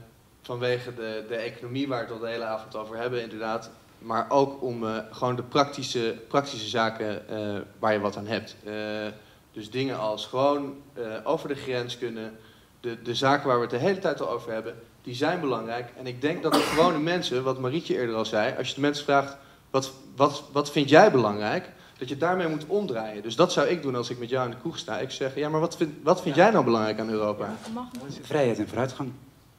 vanwege de, de economie waar we het al de hele avond over hebben inderdaad, maar ook om uh, gewoon de praktische, praktische zaken uh, waar je wat aan hebt. Uh, dus dingen als gewoon uh, over de grens kunnen, de, de zaken waar we het de hele tijd al over hebben, die zijn belangrijk. En ik denk dat de gewone mensen, wat Marietje eerder al zei, als je de mensen vraagt, wat, wat, wat vind jij belangrijk? Dat je daarmee moet omdraaien. Dus dat zou ik doen als ik met jou in de kroeg sta. Ik zeg, ja, maar wat vind, wat vind jij nou belangrijk aan Europa?
Vrijheid en vooruitgang.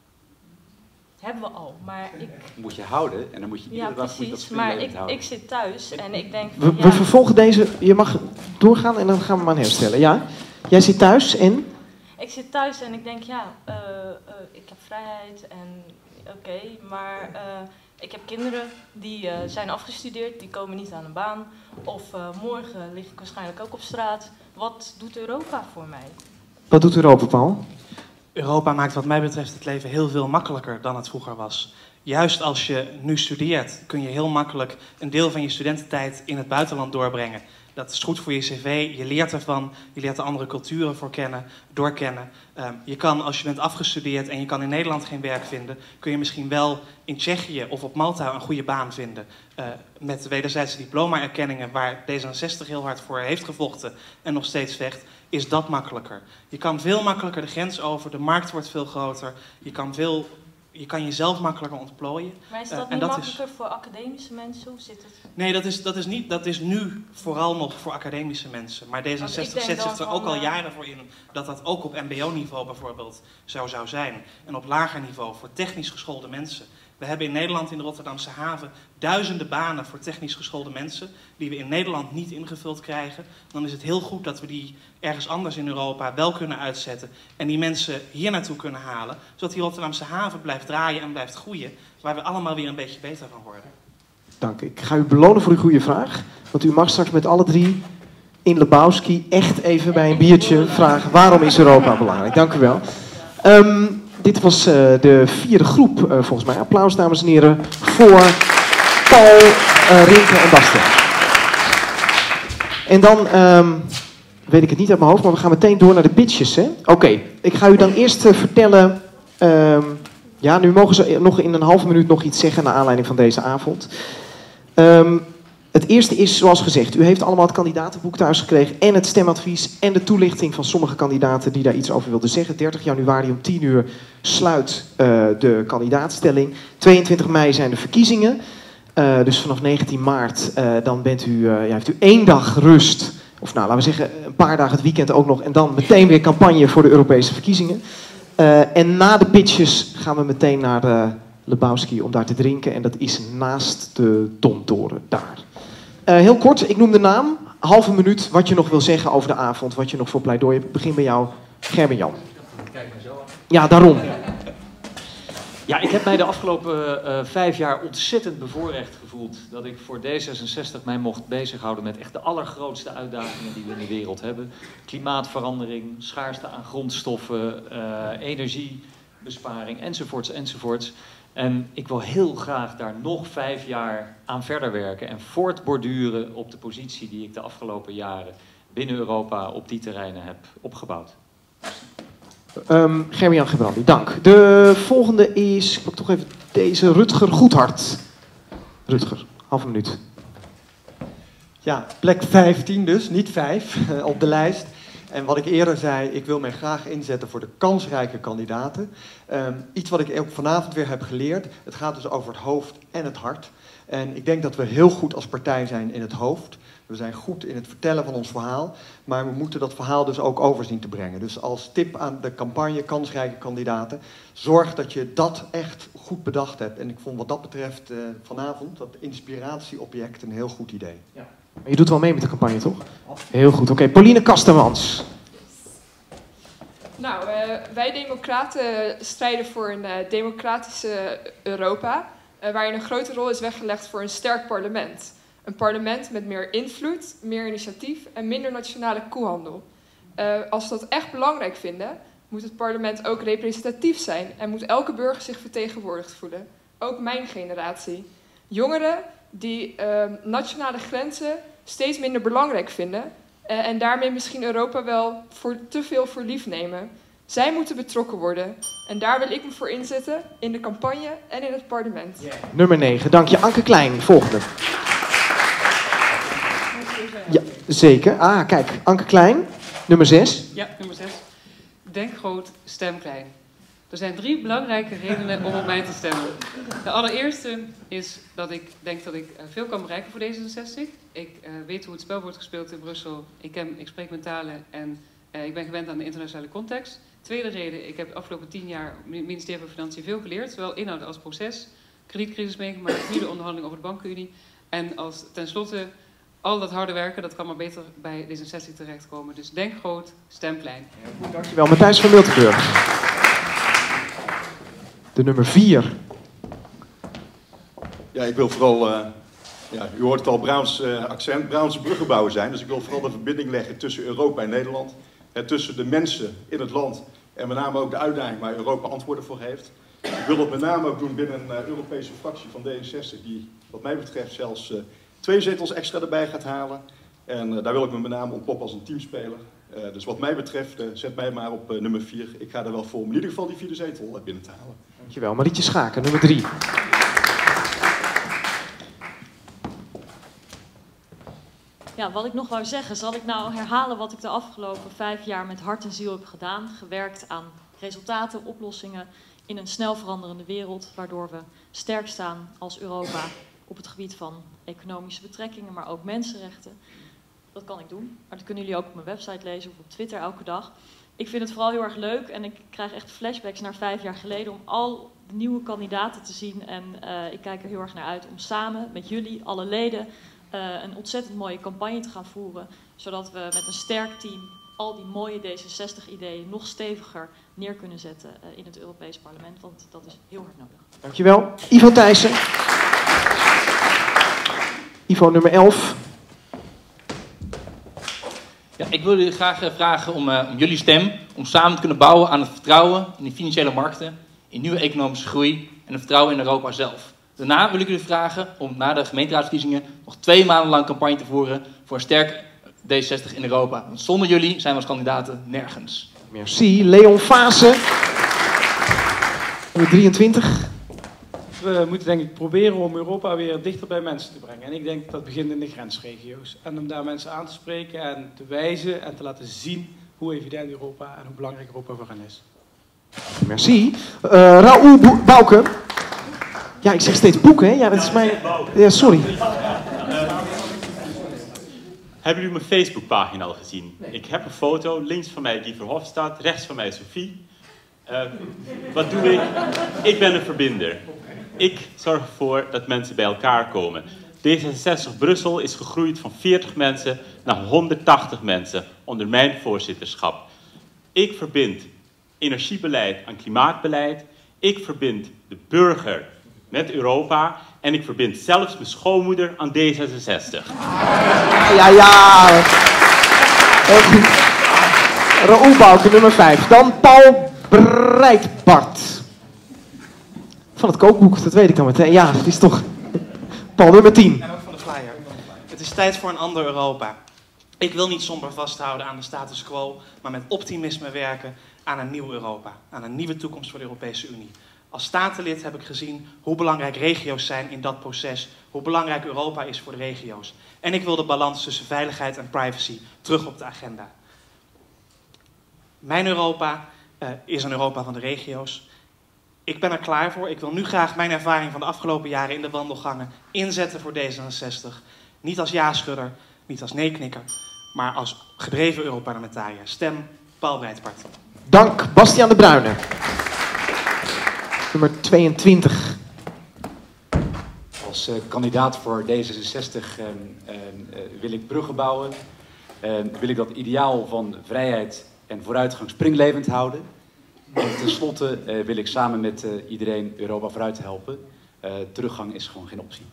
Hebben we al, maar ik...
Moet je houden en dan moet je iedere
ja,
dag moet je dat
precies, maar ik,
houden.
ik zit thuis en ik denk...
We,
Van,
we
ja,
vervolgen deze, je mag doorgaan en dan gaan we maar herstellen. Ja? Jij zit thuis en?
ik zit thuis en ik denk, ja, uh, uh, ik heb vrijheid en oké, okay, maar uh, ik heb kinderen die uh, zijn afgestudeerd, die komen niet aan een baan. Of uh, morgen lig ik waarschijnlijk ook op straat. Wat doet Europa voor mij?
Wat doet Europa, Paul?
Europa maakt wat mij betreft het leven heel veel makkelijker dan het vroeger was. Juist als je nu studeert, kun je heel makkelijk een deel van je studententijd in het buitenland doorbrengen. Dat is goed voor je cv, je leert ervan, je leert de andere culturen voor kennen, doorkennen. Um, je kan, als je bent afgestudeerd en je kan in Nederland geen werk vinden, kun je misschien wel in Tsjechië of op Malta een goede baan vinden. Uh, met de wederzijdse diploma-erkenningen waar D zesenzestig heel hard voor heeft gevochten en nog steeds vecht, is dat makkelijker. Je kan veel makkelijker de grens over, de markt wordt veel groter, je kan, veel, je, kan jezelf makkelijker ontplooien.
Maar is dat
uh, en
niet
dat
makkelijker
is...
voor academische mensen? Hoe zit het?
Nee, dat is, dat, is niet, dat is nu vooral nog voor academische mensen. Maar D zesenzestig zet zich er ook al jaren voor in dat dat ook op mbo-niveau bijvoorbeeld zo zou zijn. En op lager niveau voor technisch geschoolde mensen. We hebben in Nederland in de Rotterdamse haven duizenden banen voor technisch geschoolde mensen die we in Nederland niet ingevuld krijgen. Dan is het heel goed dat we die ergens anders in Europa wel kunnen uitzetten en die mensen hier naartoe kunnen halen, zodat die Rotterdamse haven blijft draaien en blijft groeien, waar we allemaal weer een beetje beter van worden.
Dank. Ik ga u belonen voor uw goede vraag, want u mag straks met alle drie in Lebowski echt even bij een biertje vragen waarom is Europa belangrijk. Dank u wel. Um, Dit was uh, de vierde groep, uh, volgens mij. Applaus, dames en heren, voor Paul, uh, Rinke en Basten. En dan, um, weet ik het niet uit mijn hoofd, maar we gaan meteen door naar de pitches. Oké, okay. Ik ga u dan eerst uh, vertellen... Um, ja, nu mogen ze nog in een halve minuut nog iets zeggen naar aanleiding van deze avond. Um, Het eerste is, zoals gezegd, u heeft allemaal het kandidatenboek thuis gekregen en het stemadvies en de toelichting van sommige kandidaten die daar iets over wilden zeggen. dertig januari om tien uur sluit uh, de kandidaatstelling. tweeëntwintig mei zijn de verkiezingen. Uh, dus vanaf negentien maart uh, dan bent u, uh, ja, heeft u één dag rust. Of nou, laten we zeggen een paar dagen het weekend ook nog. En dan meteen weer campagne voor de Europese verkiezingen. Uh, en na de pitches gaan we meteen naar de Lebowski om daar te drinken. En dat is naast de Domtoren daar. Uh, heel kort, ik noem de naam. Halve minuut wat je nog wil zeggen over de avond. Wat je nog voor pleidooi hebt. Ik begin bij jou, Gerben-Jan.
Kijk maar zo aan.
Ja, daarom.
Ja, ik heb mij de afgelopen uh, vijf jaar ontzettend bevoorrecht gevoeld dat ik voor D zesenzestig mij mocht bezighouden met echt de allergrootste uitdagingen die we in de wereld hebben. Klimaatverandering, schaarste aan grondstoffen, uh, energiebesparing enzovoorts enzovoorts. En ik wil heel graag daar nog vijf jaar aan verder werken en voortborduren op de positie die ik de afgelopen jaren binnen Europa op die terreinen heb opgebouwd.
Um, Gerben-Jan Gebrandi, dank. De volgende is, ik pak toch even deze, Rutger Goedhart. Rutger, half minuut.
Ja, plek vijftien dus, niet vijf, op de lijst. En wat ik eerder zei, ik wil mij graag inzetten voor de kansrijke kandidaten. Um, iets wat ik ook vanavond weer heb geleerd. Het gaat dus over het hoofd en het hart. En ik denk dat we heel goed als partij zijn in het hoofd. We zijn goed in het vertellen van ons verhaal. Maar we moeten dat verhaal dus ook over zien te brengen. Dus als tip aan de campagne kansrijke kandidaten, zorg dat je dat echt goed bedacht hebt. En ik vond wat dat betreft uh, vanavond dat inspiratieobject een heel goed idee.
Ja. Maar je doet wel mee met de campagne, toch? Heel goed. Oké, okay. Pauline Kastemans.
Nou, uh, wij democraten strijden voor een uh, democratische Europa, uh, waarin een grote rol is weggelegd voor een sterk parlement. Een parlement met meer invloed, meer initiatief en minder nationale koehandel. Uh, als we dat echt belangrijk vinden, moet het parlement ook representatief zijn en moet elke burger zich vertegenwoordigd voelen. Ook mijn generatie. Jongeren die uh, nationale grenzen steeds minder belangrijk vinden uh, en daarmee misschien Europa wel voor te veel voor lief nemen. Zij moeten betrokken worden en daar wil ik me voor inzetten in de campagne en in het parlement.
Yeah. Nummer negen, dank je. Anke Klein, volgende. Ja, zeker. Ah, kijk, Anke Klein, nummer zes.
Ja, nummer zes. Denk groot, stem klein. Er zijn drie belangrijke redenen om op mij te stemmen. De allereerste is dat ik denk dat ik veel kan bereiken voor D zesenzestig. Ik uh, weet hoe het spel wordt gespeeld in Brussel. Ik, ken, ik spreek mijn talen en uh, ik ben gewend aan de internationale context. Tweede reden, ik heb de afgelopen tien jaar op het ministerie van Financiën veel geleerd. Zowel inhoud als proces. Kredietcrisis meegemaakt, nu de onderhandeling over de bankenunie. En als tenslotte, al dat harde werken, dat kan maar beter bij D zesenzestig terechtkomen. Dus denk groot, stem klein.
Dankjewel, Matthijs van Miltenburg. De nummer vier.
Ja, ik wil vooral, uh, ja, u hoort het al, Brabants uh, accent, Brabantse bruggenbouwer zijn. Dus ik wil vooral de verbinding leggen tussen Europa en Nederland. Hè, tussen de mensen in het land en met name ook de uitdaging waar Europa antwoorden voor heeft. Ik wil dat met name ook doen binnen een uh, Europese fractie van D zesenzestig, die wat mij betreft zelfs uh, twee zetels extra erbij gaat halen. En uh, daar wil ik me met name ontpoppen als een teamspeler. Uh, dus wat mij betreft, uh, zet mij maar op uh, nummer vier. Ik ga er wel voor om in ieder geval die vierde zetel uh, binnen te halen.
Dankjewel. Marietje Schaken, nummer drie.
Ja, wat ik nog wou zeggen, zal ik nou herhalen wat ik de afgelopen vijf jaar met hart en ziel heb gedaan. Gewerkt aan resultaten, oplossingen in een snel veranderende wereld, waardoor we sterk staan als Europa op het gebied van economische betrekkingen, maar ook mensenrechten. Dat kan ik doen, maar dat kunnen jullie ook op mijn website lezen of op Twitter elke dag. Ik vind het vooral heel erg leuk en ik krijg echt flashbacks naar vijf jaar geleden om al de nieuwe kandidaten te zien. En uh, ik kijk er heel erg naar uit om samen met jullie, alle leden, uh, een ontzettend mooie campagne te gaan voeren. Zodat we met een sterk team al die mooie D zesenzestig-ideeën nog steviger neer kunnen zetten uh, in het Europees Parlement. Want dat is heel hard nodig.
Dankjewel. Ivo Thijssen. Ivo, nummer elf.
Ja, ik wil jullie graag vragen om, uh, om jullie stem, om samen te kunnen bouwen aan het vertrouwen in de financiële markten, in nieuwe economische groei en het vertrouwen in Europa zelf. Daarna wil ik jullie vragen om na de gemeenteraadsverkiezingen nog twee maanden lang campagne te voeren voor een sterk D zesenzestig in Europa. Want zonder jullie zijn we als kandidaten nergens.
Merci. Leon Fase. Nummer drieëntwintig.
We moeten denk ik proberen om Europa weer dichter bij mensen te brengen. En ik denk dat begint in de grensregio's. En om daar mensen aan te spreken en te wijzen en te laten zien hoe evident Europa en hoe belangrijk Europa voor hen is.
Merci. Uh, Raoul Bo- Bouke. Ja, ik zeg steeds Boeken, hè? Ja, dat is mijn... Ja, sorry.
Hebben jullie mijn Facebookpagina al gezien? Nee. Ik heb een foto, links van mij Guy Verhofstadt, rechts van mij Sophie. Uh, wat doe ik? Ik ben een verbinder. Ik zorg ervoor dat mensen bij elkaar komen. D zesenzestig Brussel is gegroeid van veertig mensen naar honderdtachtig mensen onder mijn voorzitterschap. Ik verbind energiebeleid aan klimaatbeleid. Ik verbind de burger met Europa. En ik verbind zelfs mijn schoonmoeder aan D zesenzestig.
Ja, ja. Heel goed. Raoul Bouke, nummer vijf. Dan Paul Breitbart. Van het kookboek, dat weet ik dan meteen. Ja, het is toch... Paul, nummer tien.
En ook van de flyer. Het is tijd voor een ander Europa. Ik wil niet somber vasthouden aan de status quo, maar met optimisme werken aan een nieuw Europa. Aan een nieuwe toekomst voor de Europese Unie. Als statenlid heb ik gezien hoe belangrijk regio's zijn in dat proces. Hoe belangrijk Europa is voor de regio's. En ik wil de balans tussen veiligheid en privacy terug op de agenda. Mijn Europa uh, is een Europa van de regio's. Ik ben er klaar voor. Ik wil nu graag mijn ervaring van de afgelopen jaren in de wandelgangen inzetten voor D zesenzestig. Niet als ja-schudder, niet als nee-knikker, maar als gedreven Europarlementariër. Stem Paul Breitbart.
Dank, Bastiaan de Bruyne. Nummer tweeëntwintig.
Als uh, kandidaat voor D zesenzestig uh, uh, uh, wil ik bruggen bouwen. Uh, wil ik dat ideaal van vrijheid en vooruitgang springlevend houden. En tenslotte uh, wil ik samen met uh, iedereen Europa vooruit helpen. Uh, teruggang is gewoon geen optie.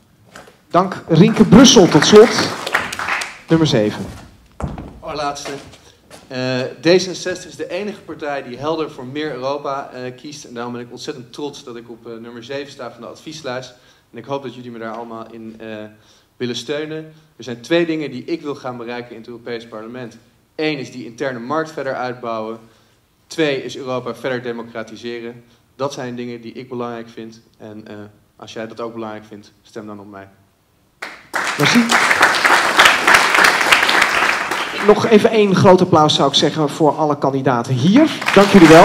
Dank, Rinke Brussel tot slot. Nummer zeven.
Allerlaatste. Uh, D zesenzestig is de enige partij die helder voor meer Europa uh, kiest. En daarom ben ik ontzettend trots dat ik op uh, nummer zeven sta van de advieslijst. En ik hoop dat jullie me daar allemaal in uh, willen steunen. Er zijn twee dingen die ik wil gaan bereiken in het Europees Parlement. Eén is die interne markt verder uitbouwen. Twee is Europa verder democratiseren. Dat zijn dingen die ik belangrijk vind. En uh, als jij dat ook belangrijk vindt, stem dan op mij.
Merci. Nog even één groot applaus zou ik zeggen voor alle kandidaten hier. Dank jullie wel.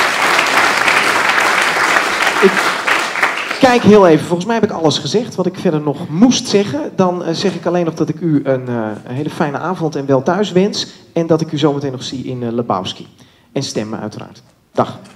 Ik kijk heel even, volgens mij heb ik alles gezegd wat ik verder nog moest zeggen. Dan uh, zeg ik alleen nog dat ik u een, uh, een hele fijne avond en wel thuis wens. En dat ik u zometeen nog zie in uh, Lebowski. En stemmen uiteraard. Dag.